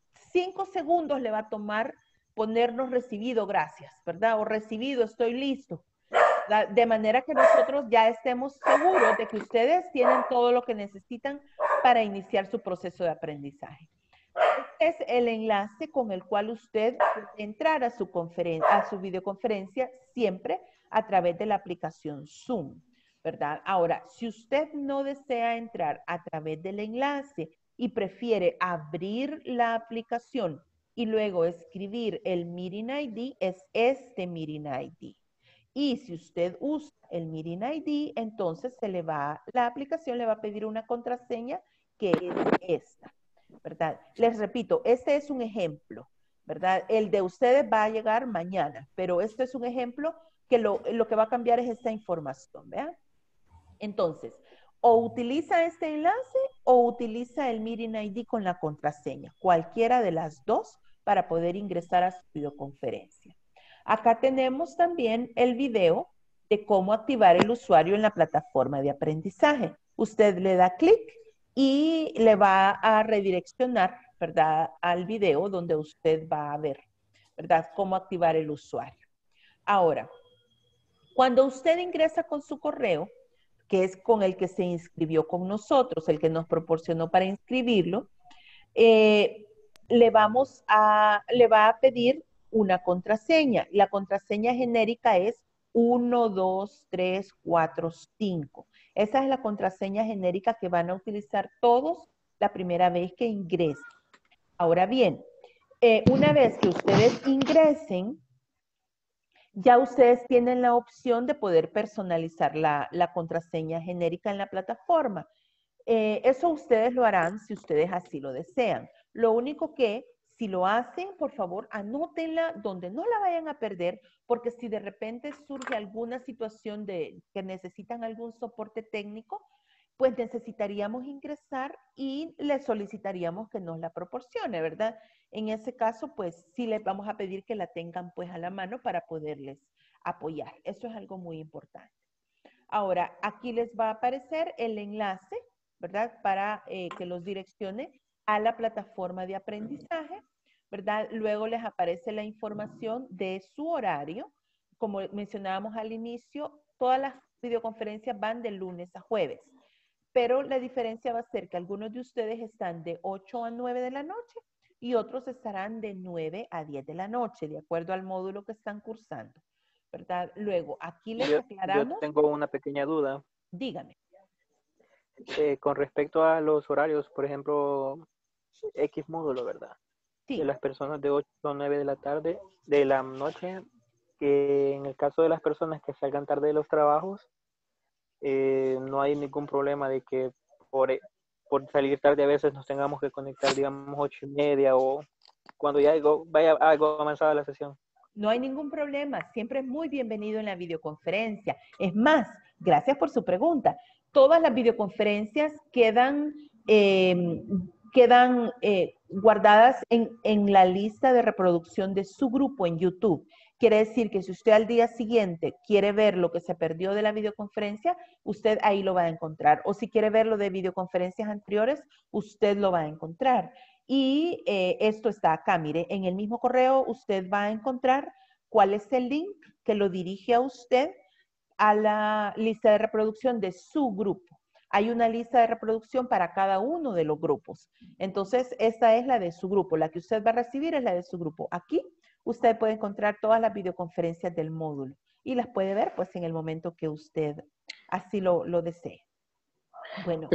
5 segundos le va a tomar ponernos recibido, gracias, ¿verdad? O recibido, estoy listo. De manera que nosotros ya estemos seguros de que ustedes tienen todo lo que necesitan para iniciar su proceso de aprendizaje. Este es el enlace con el cual usted puede entrar a su videoconferencia siempre a través de la aplicación Zoom, ¿verdad? Ahora, si usted no desea entrar a través del enlace y prefiere abrir la aplicación y luego escribir el Meeting ID, es este Meeting ID. Y si usted usa el Meeting ID, entonces la aplicación le va a pedir una contraseña que es esta, ¿verdad? Les repito, este es un ejemplo, ¿verdad? El de ustedes va a llegar mañana, pero este es un ejemplo que lo que va a cambiar es esta información, ¿vean? Entonces, o utiliza este enlace o utiliza el Meeting ID con la contraseña, cualquiera de las dos para poder ingresar a su videoconferencia. Acá tenemos también el video de cómo activar el usuario en la plataforma de aprendizaje. Usted le da clic y le va a redireccionar, ¿verdad?, al video donde usted va a ver, ¿verdad?, cómo activar el usuario. Ahora, cuando usted ingresa con su correo, que es con el que se inscribió con nosotros, el que nos proporcionó para inscribirlo, le va a pedir una contraseña. La contraseña genérica es 1, 2, 3, 4, 5. Esa es la contraseña genérica que van a utilizar todos la primera vez que ingresen. Ahora bien, una vez que ustedes ingresen, ya ustedes tienen la opción de poder personalizar la contraseña genérica en la plataforma. Eso ustedes lo harán si ustedes así lo desean. Lo único que, si lo hacen, por favor, anótenla donde no la vayan a perder, porque si de repente surge alguna situación que necesitan algún soporte técnico, pues necesitaríamos ingresar y le solicitaríamos que nos la proporcione, ¿verdad? En ese caso, pues sí les vamos a pedir que la tengan pues a la mano para poderles apoyar. Eso es algo muy importante. Ahora, aquí les va a aparecer el enlace, ¿verdad? Para que los direccione a la plataforma de aprendizaje, ¿verdad? Luego les aparece la información de su horario. Como mencionábamos al inicio, todas las videoconferencias van de lunes a jueves, pero la diferencia va a ser que algunos de ustedes están de 8 a 9 de la noche y otros estarán de 9 a 10 de la noche, de acuerdo al módulo que están cursando, ¿verdad? Luego, aquí les aclaramos. Yo tengo una pequeña duda. Dígame. Con respecto a los horarios, por ejemplo, X módulo, ¿verdad? Sí. De las personas de 8 a 9 de la noche, que en el caso de las personas que salgan tarde de los trabajos, no hay ningún problema de que por salir tarde a veces nos tengamos que conectar, digamos, 8:30 o cuando ya vaya algo avanzada la sesión. No hay ningún problema, siempre es muy bienvenido en la videoconferencia. Es más, gracias por su pregunta. Todas las videoconferencias quedan guardadas en la lista de reproducción de su grupo en YouTube. Quiere decir que si usted al día siguiente quiere ver lo que se perdió de la videoconferencia, usted ahí lo va a encontrar. O si quiere ver lo de videoconferencias anteriores, usted lo va a encontrar. Y esto está acá, mire, en el mismo correo usted va a encontrar cuál es el link que lo dirige a usted a la lista de reproducción de su grupo. Hay una lista de reproducción para cada uno de los grupos. Entonces, esta es la de su grupo. La que usted va a recibir es la de su grupo. Aquí usted puede encontrar todas las videoconferencias del módulo y las puede ver pues en el momento que usted así lo desee. Bueno,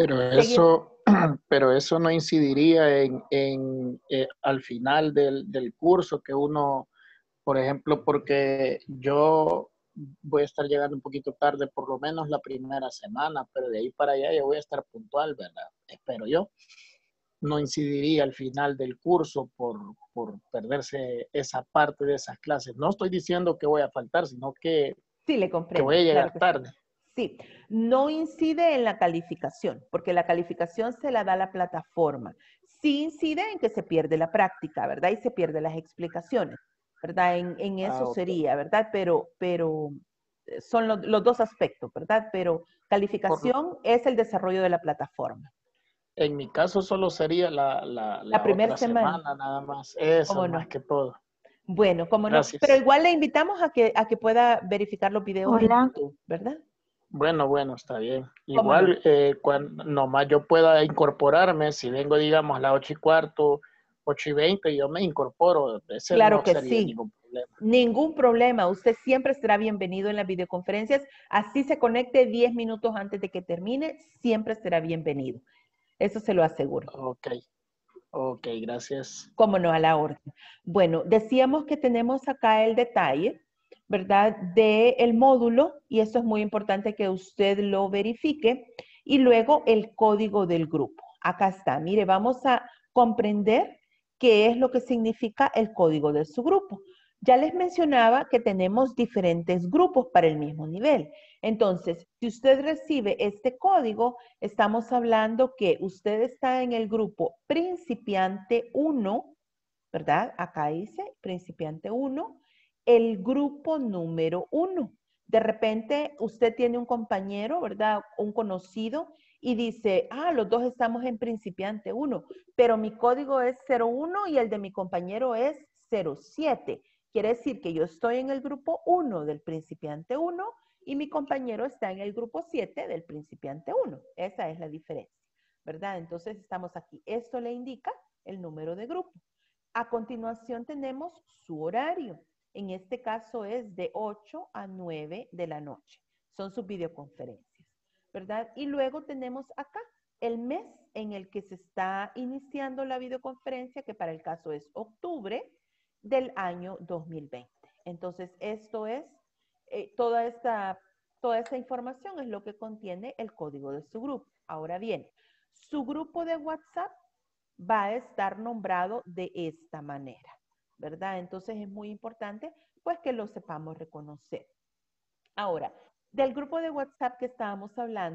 pero eso no incidiría al final del curso que uno, por ejemplo, porque yo voy a estar llegando un poquito tarde, por lo menos la primera semana, pero de ahí para allá yo voy a estar puntual, ¿verdad? Espero yo. No incidiría al final del curso por perderse esa parte de esas clases. No estoy diciendo que voy a faltar, sino que, sí, le comprendo, que voy a llegar claro tarde. Sí, no incide en la calificación, porque la calificación se la da la plataforma. Sí incide en que se pierde la práctica, ¿verdad? Y se pierden las explicaciones, ¿verdad? En eso Okay. sería, ¿verdad? Pero son los dos aspectos, ¿verdad? Pero calificación es el desarrollo de la plataforma. En mi caso solo sería la primera otra semana nada más. Eso más que todo. Bueno, como no, Gracias. pero igual le invitamos a que pueda verificar los videos en YouTube, ¿verdad? Bueno, está bien. Igual, nomás yo pueda incorporarme, si vengo, digamos, a las 8:15, 8:20, yo me incorporo. Ese claro no que sería sí. ningún problema. Ningún problema. Usted siempre será bienvenido en las videoconferencias. Así se conecte 10 minutos antes de que termine, siempre será bienvenido. Eso se lo aseguro. Ok, gracias. Cómo no, a la orden. Bueno, decíamos que tenemos acá el detalle, ¿verdad? Del módulo, y esto es muy importante que usted lo verifique, y luego el código del grupo. Acá está, mire, vamos a comprender qué es lo que significa el código de su grupo. Ya les mencionaba que tenemos diferentes grupos para el mismo nivel. Entonces, si usted recibe este código, estamos hablando que usted está en el grupo principiante 1, ¿verdad? Acá dice principiante 1, el grupo número 1. De repente usted tiene un compañero, ¿verdad? Un conocido y dice, los dos estamos en principiante 1, pero mi código es 01 y el de mi compañero es 07. Quiere decir que yo estoy en el grupo 1 del principiante 1 y mi compañero está en el grupo 7 del principiante 1. Esa es la diferencia, ¿verdad? Entonces estamos aquí. Esto le indica el número de grupo. A continuación tenemos su horario. En este caso es de 8 a 9 de la noche. Son sus videoconferencias, ¿verdad? Y luego tenemos acá el mes en el que se está iniciando la videoconferencia, que para el caso es octubre del año 2020. Entonces, esto es, toda esta información es lo que contiene el código de su grupo. Ahora bien, su grupo de WhatsApp va a estar nombrado de esta manera, ¿verdad? Entonces es muy importante pues que lo sepamos reconocer. Ahora, del grupo de WhatsApp que estábamos hablando,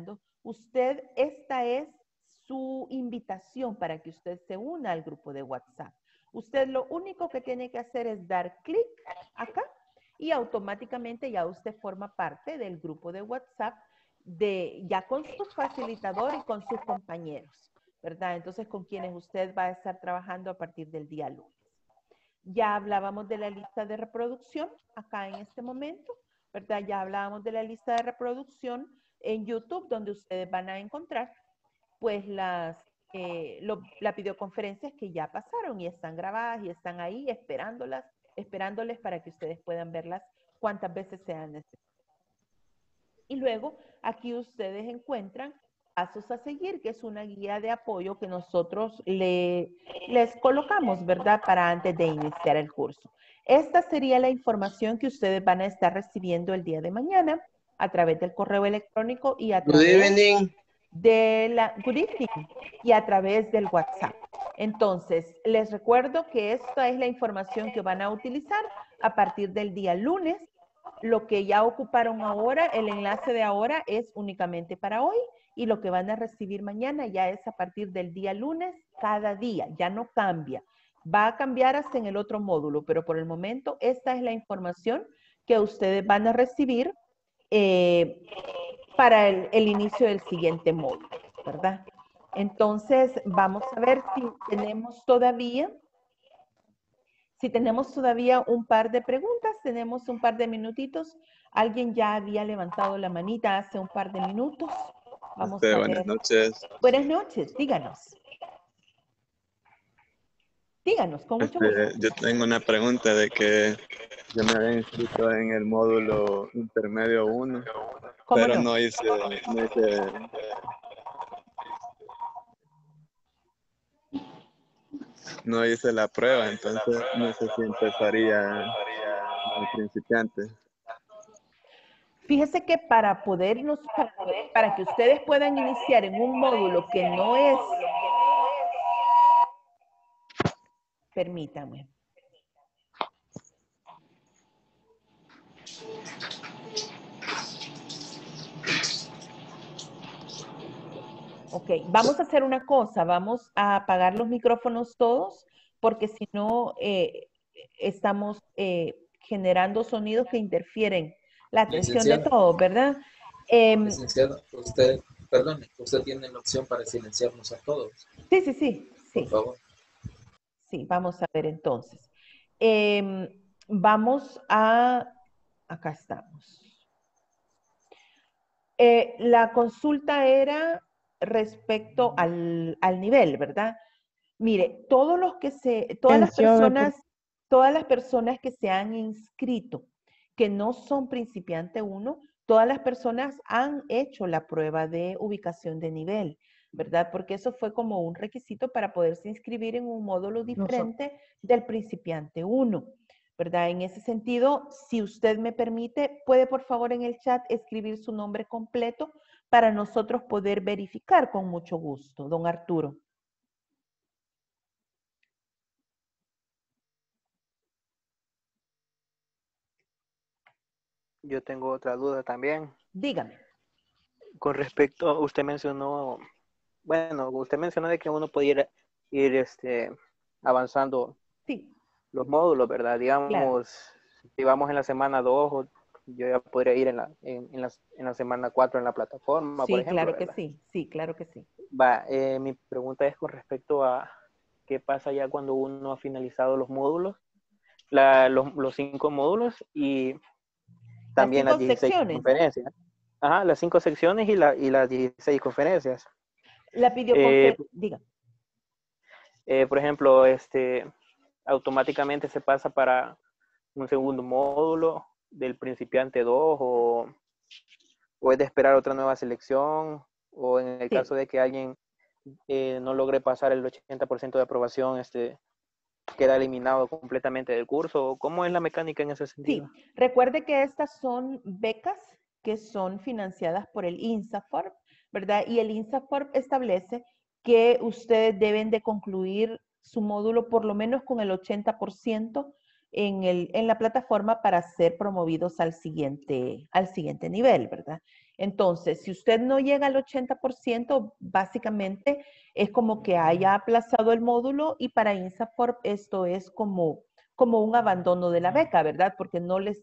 esta es su invitación para que usted se una al grupo de WhatsApp. Usted lo único que tiene que hacer es dar clic acá y automáticamente ya usted forma parte del grupo de WhatsApp ya con su facilitador y con sus compañeros, ¿verdad? Entonces, con quienes usted va a estar trabajando a partir del día lunes. Ya hablábamos de la lista de reproducción acá en este momento, ¿verdad? Ya hablábamos de la lista de reproducción en YouTube, donde ustedes van a encontrar pues las videoconferencias que ya pasaron y están grabadas y están ahí esperándoles para que ustedes puedan verlas cuantas veces sean necesarias. Y luego aquí ustedes encuentran pasos a seguir, que es una guía de apoyo que nosotros les colocamos, ¿verdad? Para antes de iniciar el curso. Esta sería la información que ustedes van a estar recibiendo el día de mañana a través del correo electrónico y a través good evening, y a través del WhatsApp. Entonces, les recuerdo que esta es la información que van a utilizar a partir del día lunes. Lo que ya ocuparon ahora, el enlace de ahora es únicamente para hoy y lo que van a recibir mañana ya es a partir del día lunes cada día, ya no cambia. Va a cambiar hasta en el otro módulo, pero por el momento esta es la información que ustedes van a recibir para el inicio del siguiente módulo, ¿verdad? Entonces, vamos a ver si tenemos todavía un par de preguntas, tenemos un par de minutitos. Alguien ya había levantado la manita hace un par de minutos. Vamos a ver. Buenas noches. Buenas noches, díganos. Díganos, con mucho gusto. Yo tengo una pregunta de que yo me había inscrito en el módulo intermedio 1, pero no hice la prueba, entonces no sé si empezaría como principiante. Fíjese que para que ustedes puedan iniciar en un módulo que no es... Permítame. Ok, vamos a hacer una cosa, vamos a apagar los micrófonos todos, porque si no estamos generando sonidos que interfieren la atención de todos, ¿verdad? Licenciada, usted tiene la opción para silenciarnos a todos. Sí. Por favor. Sí, vamos a ver entonces. Acá estamos. La consulta era respecto al nivel, ¿verdad? Mire, todas las personas que se han inscrito, que no son principiante 1, todas las personas han hecho la prueba de ubicación de nivel, ¿verdad? Porque eso fue como un requisito para poderse inscribir en un módulo diferente del principiante 1, ¿verdad? En ese sentido, si usted me permite, puede por favor en el chat escribir su nombre completo para nosotros poder verificar con mucho gusto, don Arturo. Yo tengo otra duda también. Dígame. Con respecto, usted mencionó de que uno podía ir avanzando los módulos, ¿verdad? Digamos, si vamos en la semana 2, yo ya podría ir en la semana 4 en la plataforma, por ejemplo. Claro ¿verdad? que sí. Sí, claro que sí. Mi pregunta es con respecto a qué pasa ya cuando uno ha finalizado los módulos, los 5 módulos y también las 16 conferencias. Ajá, las 5 secciones y las 16 conferencias. La videoconferencia, diga. Por ejemplo, automáticamente se pasa para un segundo módulo del principiante 2 o es de esperar otra nueva selección, o en el caso de que alguien no logre pasar el 80% de aprobación, queda eliminado completamente del curso. ¿Cómo es la mecánica en ese sentido? Sí, recuerde que estas son becas que son financiadas por el INSAFORP, ¿verdad? Y el INSAFORP establece que ustedes deben de concluir su módulo por lo menos con el 80% en la plataforma para ser promovidos al siguiente nivel, ¿verdad? Entonces, si usted no llega al 80%, básicamente es como que haya aplazado el módulo y para INSAFORP esto es como un abandono de la beca, ¿verdad? Porque no le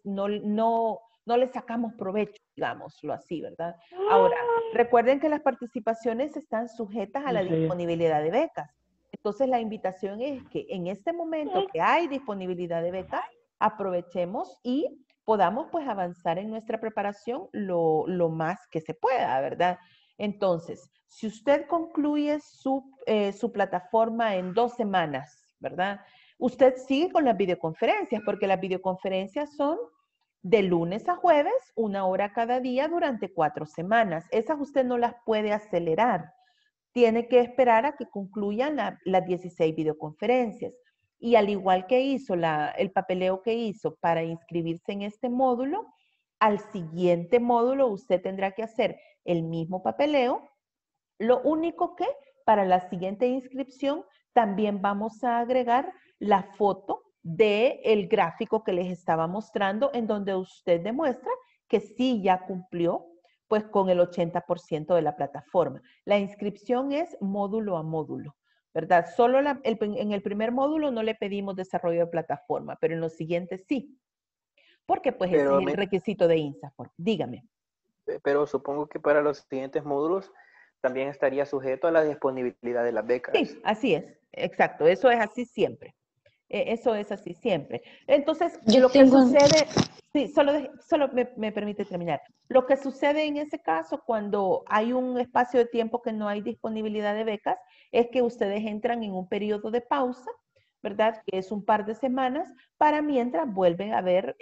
sacamos provecho, digámoslo así, ¿verdad? Ahora, recuerden que las participaciones están sujetas a la disponibilidad de becas. Entonces, la invitación es que en este momento que hay disponibilidad de becas, aprovechemos y podamos pues avanzar en nuestra preparación lo más que se pueda, ¿verdad? Entonces, si usted concluye su plataforma en 2 semanas, ¿verdad? Usted sigue con las videoconferencias, porque las videoconferencias son de lunes a jueves, 1 hora cada día durante 4 semanas. Esas usted no las puede acelerar. Tiene que esperar a que concluyan las 16 videoconferencias. Y al igual que hizo el papeleo que hizo para inscribirse en este módulo, al siguiente módulo usted tendrá que hacer el mismo papeleo. Lo único que para la siguiente inscripción también vamos a agregar la foto del gráfico que les estaba mostrando en donde usted demuestra que sí ya cumplió pues con el 80% de la plataforma. La inscripción es módulo a módulo, ¿verdad? Solo en el primer módulo no le pedimos desarrollo de plataforma, pero en los siguientes sí. Porque pues ese es el requisito de INSAFORP. Dígame. Pero supongo que para los siguientes módulos también estaría sujeto a la disponibilidad de las becas. Sí, así es. Exacto. Eso es así siempre. Eso es así siempre. Entonces, lo que sucede... Sí, solo me permite terminar. Lo que sucede en ese caso cuando hay un espacio de tiempo que no hay disponibilidad de becas es que ustedes entran en un periodo de pausa, ¿verdad? Que es un par de semanas para mientras vuelven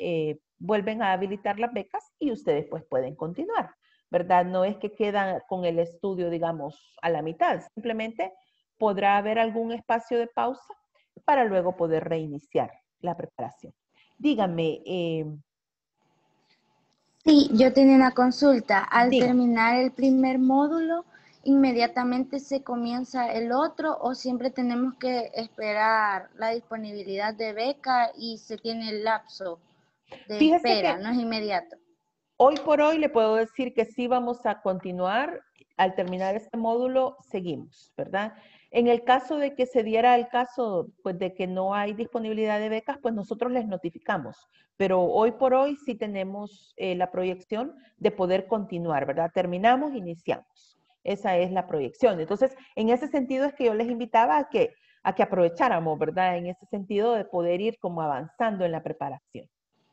a habilitar las becas y ustedes pues pueden continuar, ¿verdad? No es que quedan con el estudio, digamos, a la mitad. Simplemente podrá haber algún espacio de pausa para luego poder reiniciar la preparación. Dígame, Sí, yo tenía una consulta. Al terminar el primer módulo, ¿inmediatamente se comienza el otro o siempre tenemos que esperar la disponibilidad de beca y se tiene el lapso de espera? No es inmediato. Hoy por hoy le puedo decir que sí vamos a continuar. Al terminar este módulo, seguimos, ¿verdad? En el caso de que se diera el caso, pues, de que no hay disponibilidad de becas, pues nosotros les notificamos. Pero hoy por hoy sí tenemos la proyección de poder continuar, ¿verdad? Terminamos, iniciamos. Esa es la proyección. Entonces, en ese sentido es que yo les invitaba a que aprovecháramos, ¿verdad? En ese sentido de poder ir como avanzando en la preparación.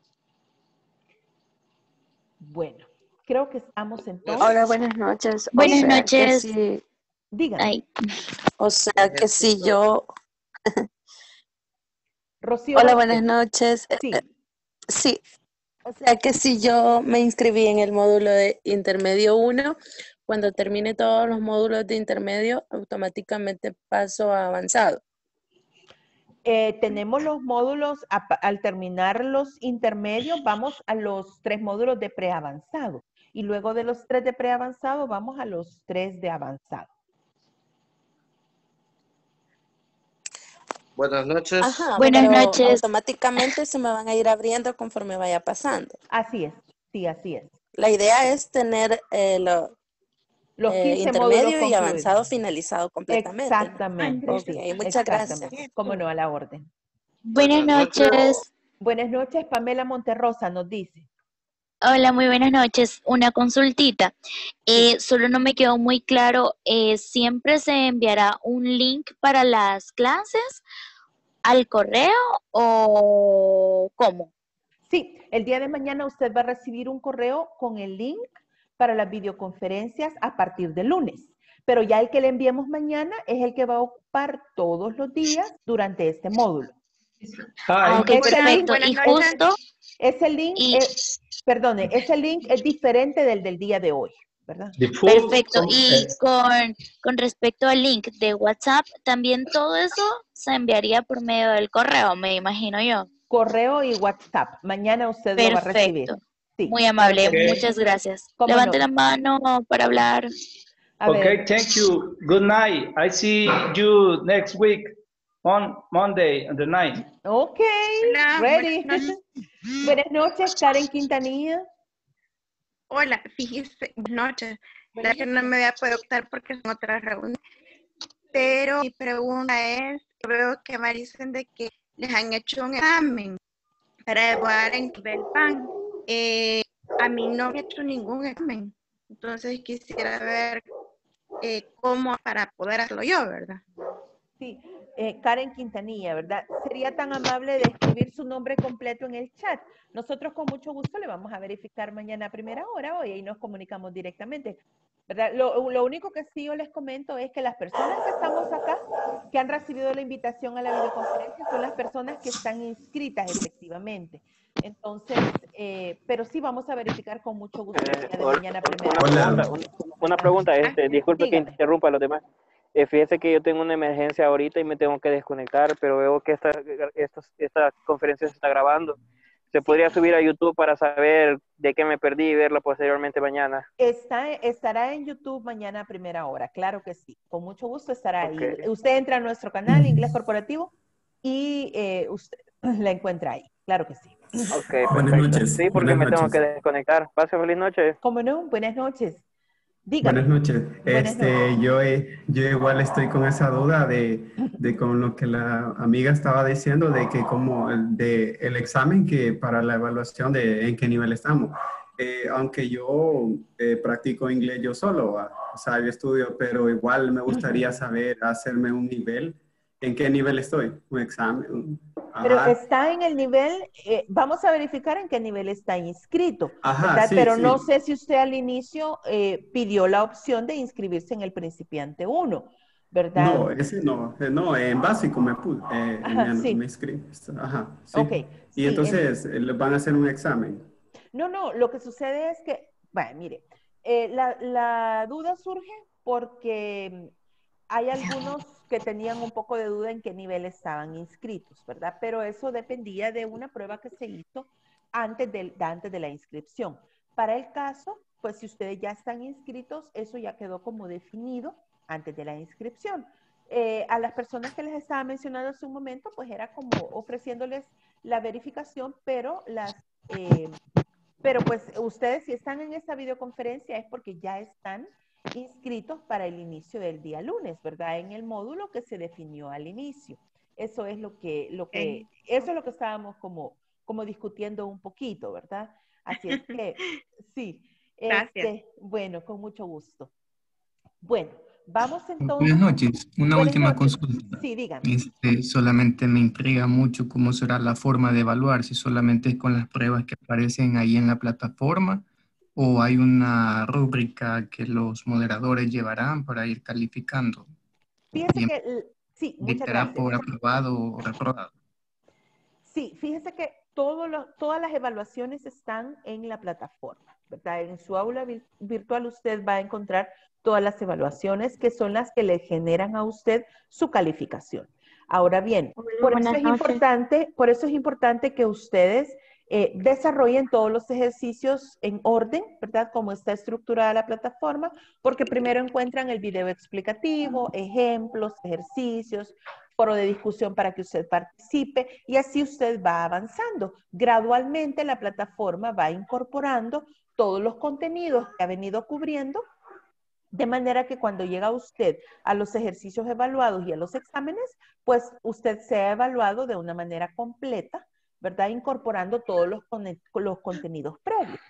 Bueno, creo que estamos entonces. Hola, buenas noches. Buenas noches. Sí, dígame. O sea que si yo... Rocío. Hola, buenas noches. Sí. Sí. O sea que si yo me inscribí en el módulo de intermedio 1, cuando termine todos los módulos de intermedio, automáticamente paso a avanzado. Tenemos los módulos, al terminar los intermedios, vamos a los 3 módulos de preavanzado. Y luego de los 3 de preavanzado, vamos a los 3 de avanzado. Buenas noches. Ajá, buenas noches. Automáticamente se me van a ir abriendo conforme vaya pasando. Así es, sí, así es. La idea es tener los 15 intermedio y avanzado finalizado completamente. Exactamente. ¿No? Sí, Okay, muchas gracias. Cómo no, a la orden. Buenas noches. Buenas noches, Pamela Monterrosa nos dice. Hola, muy buenas noches. Una consultita. Solo no me quedó muy claro, ¿siempre se enviará un link para las clases al correo o cómo? Sí, el día de mañana usted va a recibir un correo con el link para las videoconferencias a partir del lunes. Pero ya el que le enviemos mañana es el que va a ocupar todos los días durante este módulo. Ok, perfecto. Y justo... Ese link, ese link es diferente del día de hoy, ¿verdad? Perfecto. Y con respecto al link de WhatsApp, también todo eso se enviaría por medio del correo, me imagino yo. Correo y WhatsApp. Mañana usted lo va a recibir. Sí. Muy amable, muchas gracias. Levante la mano para hablar. Okay, thank you. Good night. I see you next week. On Monday, the 9th. Ok, Hola, ready. buenas noches. Buenas noches, Karen Quintanilla. Hola, fíjese, buenas noches. La verdad que no me voy a poder optar porque son otras reuniones. Pero mi pregunta es, yo veo que me dicen de que les han hecho un examen para evaluar en nivel PAN. A mí no me han hecho ningún examen. Entonces quisiera ver cómo para poder hacerlo yo, ¿verdad? Sí, Karen Quintanilla, ¿verdad? Sería tan amable de escribir su nombre completo en el chat. Nosotros con mucho gusto le vamos a verificar mañana a primera hora y ahí nos comunicamos directamente, ¿verdad? Lo único que sí yo les comento es que las personas que estamos acá, que han recibido la invitación a la videoconferencia, son las personas que están inscritas efectivamente. Entonces, pero sí vamos a verificar con mucho gusto el día de mañana a primera hora. Una pregunta, disculpe Dígame. que interrumpa a los demás. Fíjese que yo tengo una emergencia ahorita y me tengo que desconectar, pero veo que esta conferencia se está grabando. ¿Se podría subir a YouTube para saber de qué me perdí y verla posteriormente mañana? Estará en YouTube mañana a primera hora, claro que sí. Con mucho gusto estará ahí. Usted entra a nuestro canal Inglés Corporativo y usted la encuentra ahí, claro que sí. Ok, buenas noches. Sí, porque me tengo que desconectar. Pase feliz noche. ¿Cómo no? Buenas noches. Dígame. Buenas noches. Buenas noches. Yo igual estoy con esa duda de con lo que la amiga estaba diciendo, de que como el examen que para la evaluación de en qué nivel estamos. Aunque yo practico inglés yo solo, o sea, yo estudio, pero igual me gustaría saber, hacerme un nivel. ¿En qué nivel estoy? Un examen. Pero está en el nivel, vamos a verificar en qué nivel está inscrito, Ajá, sí, pero sí. no sé si usted al inicio pidió la opción de inscribirse en el principiante 1, ¿verdad? No, ese no, en básico me sí. me inscribí. Ajá, sí. Ok, y sí, entonces les van a hacer un examen. No, lo que sucede es que, bueno, mire, la duda surge porque hay algunos que tenían un poco de duda en qué nivel estaban inscritos, ¿verdad? Pero eso dependía de una prueba que se hizo antes de la inscripción. Para el caso, pues si ustedes ya están inscritos, eso ya quedó como definido antes de la inscripción. A las personas que les estaba mencionando hace un momento, pues era como ofreciéndoles la verificación, pero pues ustedes si están en esta videoconferencia es porque ya están inscritos para el inicio del día lunes, ¿verdad? En el módulo que se definió al inicio. Eso es lo que eso es lo que estábamos como discutiendo un poquito, ¿verdad? Así es que, sí. Gracias. Bueno, con mucho gusto. Bueno, vamos entonces. Buenas noches. Una Buenas última noches. consulta. Sí, dígame. Solamente me intriga mucho cómo será la forma de evaluar, si solamente es con las pruebas que aparecen ahí en la plataforma o hay una rúbrica que los moderadores llevarán para ir calificando. Fíjese que, sí, muchas dictará gracias. por aprobado o reprobado. Sí, fíjese que todas las evaluaciones están en la plataforma, ¿verdad? En su aula virtual usted va a encontrar todas las evaluaciones que son las que le generan a usted su calificación. Ahora bien, por eso es importante que ustedes desarrollen todos los ejercicios en orden, ¿verdad? Como está estructurada la plataforma, porque primero encuentran el video explicativo, ejemplos, ejercicios, foro de discusión para que usted participe y así usted va avanzando. Gradualmente la plataforma va incorporando todos los contenidos que ha venido cubriendo, de manera que cuando llega usted a los ejercicios evaluados y a los exámenes, pues usted sea evaluado de una manera completa, ¿verdad? Incorporando todos los contenidos previos.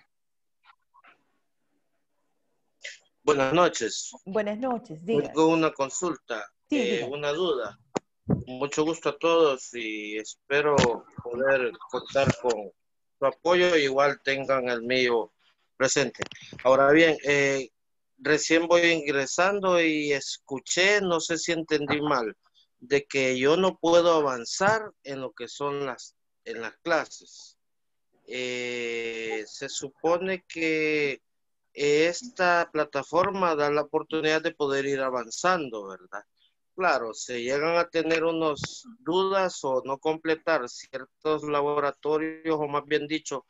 Buenas noches. Buenas noches, diga. Tengo una consulta, Sí, una duda. Mucho gusto a todos y espero poder contar con su apoyo y igual tengan el mío presente. Ahora bien, recién voy ingresando y escuché, no sé si entendí mal, de que yo no puedo avanzar en lo que son en las clases. Se supone que esta plataforma da la oportunidad de poder ir avanzando, ¿verdad? Claro, se llegan a tener unas dudas o no completar ciertos laboratorios o más bien dicho,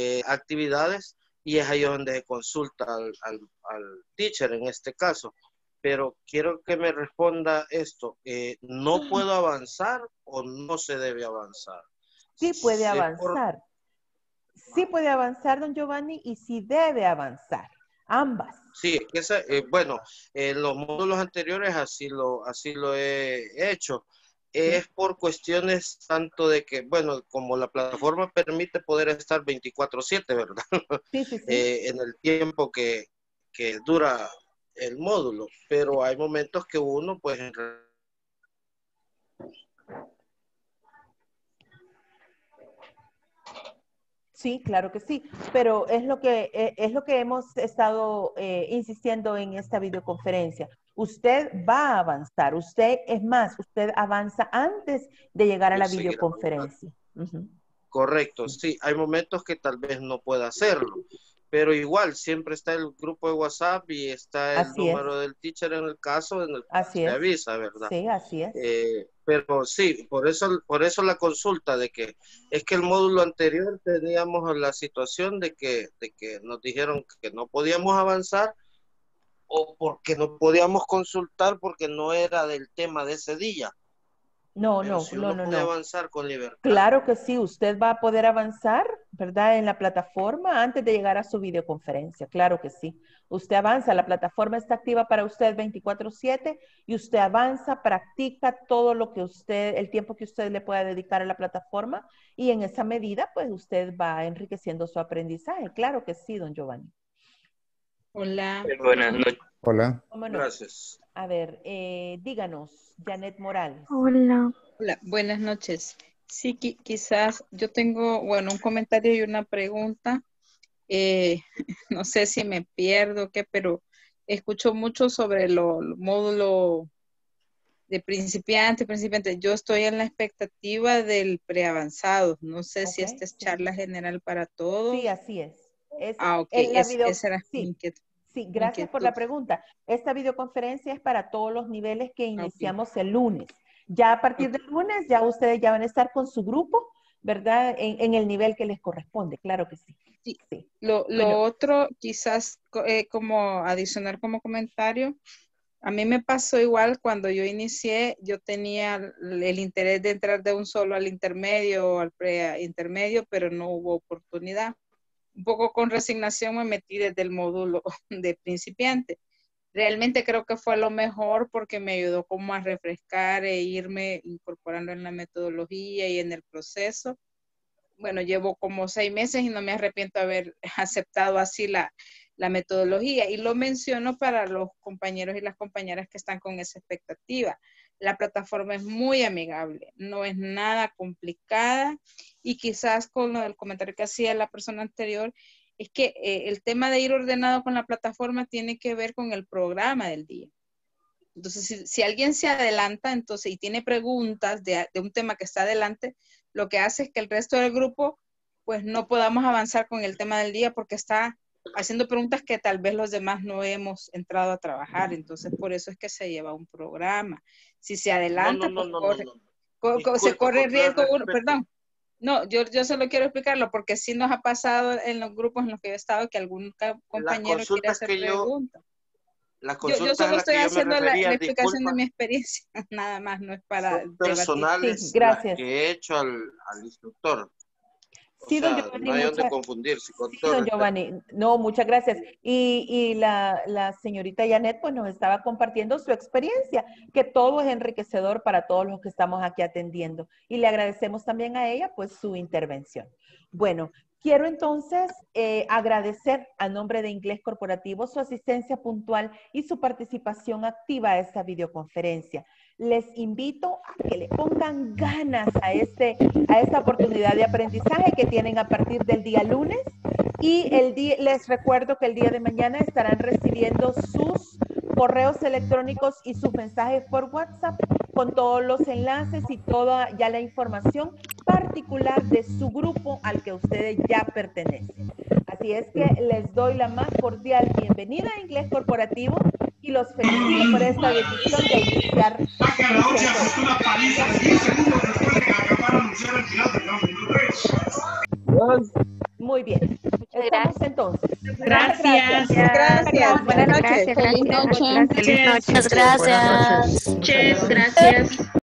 actividades, y es ahí donde consulta al teacher en este caso. pero quiero que me responda esto. ¿No puedo avanzar o no se debe avanzar? Sí puede avanzar. Sí puede avanzar, don Giovanni, y sí debe avanzar. Ambas. Sí, bueno, en los módulos anteriores así lo he hecho. Es por cuestiones tanto de que, bueno, como la plataforma permite poder estar 24/7, ¿verdad? Sí, sí, sí. En el tiempo que dura el módulo, pero hay momentos que uno, pues, sí, claro que sí, pero es lo que hemos estado insistiendo en esta videoconferencia. Usted va a avanzar, usted avanza antes de llegar a la videoconferencia. Correcto, sí, hay momentos que tal vez no pueda hacerlo, pero igual siempre está el grupo de WhatsApp y está el número del teacher en el caso en el que se avisa, ¿verdad? Sí, así es. Pero sí, por eso la consulta de que es que el módulo anterior teníamos la situación de que nos dijeron que no podíamos avanzar o porque no podíamos consultar porque no era del tema de ese día. No. Puede avanzar con libertad. Claro que sí, usted va a poder avanzar, ¿verdad? En la plataforma antes de llegar a su videoconferencia, claro que sí. Usted avanza, la plataforma está activa para usted 24/7 y usted avanza, practica todo lo que el tiempo que usted le pueda dedicar a la plataforma y en esa medida, pues usted va enriqueciendo su aprendizaje. Claro que sí, don Giovanni. Hola. Buenas noches. Hola. Gracias. A ver, díganos, Janet Morales. Hola. Hola, buenas noches. Sí, quizás yo tengo, bueno, un comentario y una pregunta. No sé si me pierdo o qué, pero escucho mucho sobre el módulo de principiante. Yo estoy en la expectativa del preavanzado. No sé si esta es charla general para todos. Sí, así es. Ok, esa era mi inquietud. Sí, gracias por la pregunta. Esta videoconferencia es para todos los niveles que iniciamos el lunes. Ya a partir del lunes, ya ustedes ya van a estar con su grupo, ¿verdad? En el nivel que les corresponde, claro que sí. Sí. Lo otro, quizás como adicionar como comentario, a mí me pasó igual cuando yo inicié, yo tenía el interés de entrar de un solo al intermedio o al pre-intermedio, pero no hubo oportunidad. Un poco con resignación me metí desde el módulo de principiante. Realmente creo que fue lo mejor porque me ayudó como a refrescar e irme incorporando en la metodología y en el proceso. Bueno, llevo como 6 meses y no me arrepiento de haber aceptado así la metodología. Y lo menciono para los compañeros y las compañeras que están con esa expectativa. La plataforma es muy amigable, no es nada complicada y quizás con el comentario que hacía la persona anterior, es que el tema de ir ordenado con la plataforma tiene que ver con el programa del día. Entonces, si alguien se adelanta y tiene preguntas de un tema que está adelante, lo que hace es que el resto del grupo pues no podamos avanzar con el tema del día porque está haciendo preguntas que tal vez los demás no hemos entrado a trabajar. Entonces, por eso es que se lleva un programa. Si se adelanta, se corre riesgo. Perdón. No, yo solo quiero explicarlo porque sí nos ha pasado en los grupos en los que yo he estado que algún compañero quiere hacer preguntas. Yo solo estoy haciendo la explicación de mi experiencia, nada más, no es para personales. Sí, gracias. Que he hecho al instructor. Sí, don Giovanni, no hay donde confundirse. Sí, don Giovanni. No, muchas gracias. Y la señorita Janet pues nos estaba compartiendo su experiencia, que todo es enriquecedor para todos los que estamos aquí atendiendo. Y le agradecemos también a ella pues su intervención. Bueno, quiero entonces agradecer a nombre de Inglés Corporativo su asistencia puntual y su participación activa a esta videoconferencia. Les invito a que le pongan ganas a esta oportunidad de aprendizaje que tienen a partir del día lunes y les recuerdo que el día de mañana estarán recibiendo sus correos electrónicos y sus mensajes por WhatsApp con todos los enlaces y toda ya la información particular de su grupo al que ustedes ya pertenecen. Así es que les doy la más cordial bienvenida a Inglés Corporativo y los felicito por esta decisión de iniciar. Una paliza 10 segundos después de que acabaron de anunciar el final del round 3. Muy bien. Está estamos entonces. Gracias. Gracias. Buenas noches. Feliz noche. Muchas gracias. Gracias.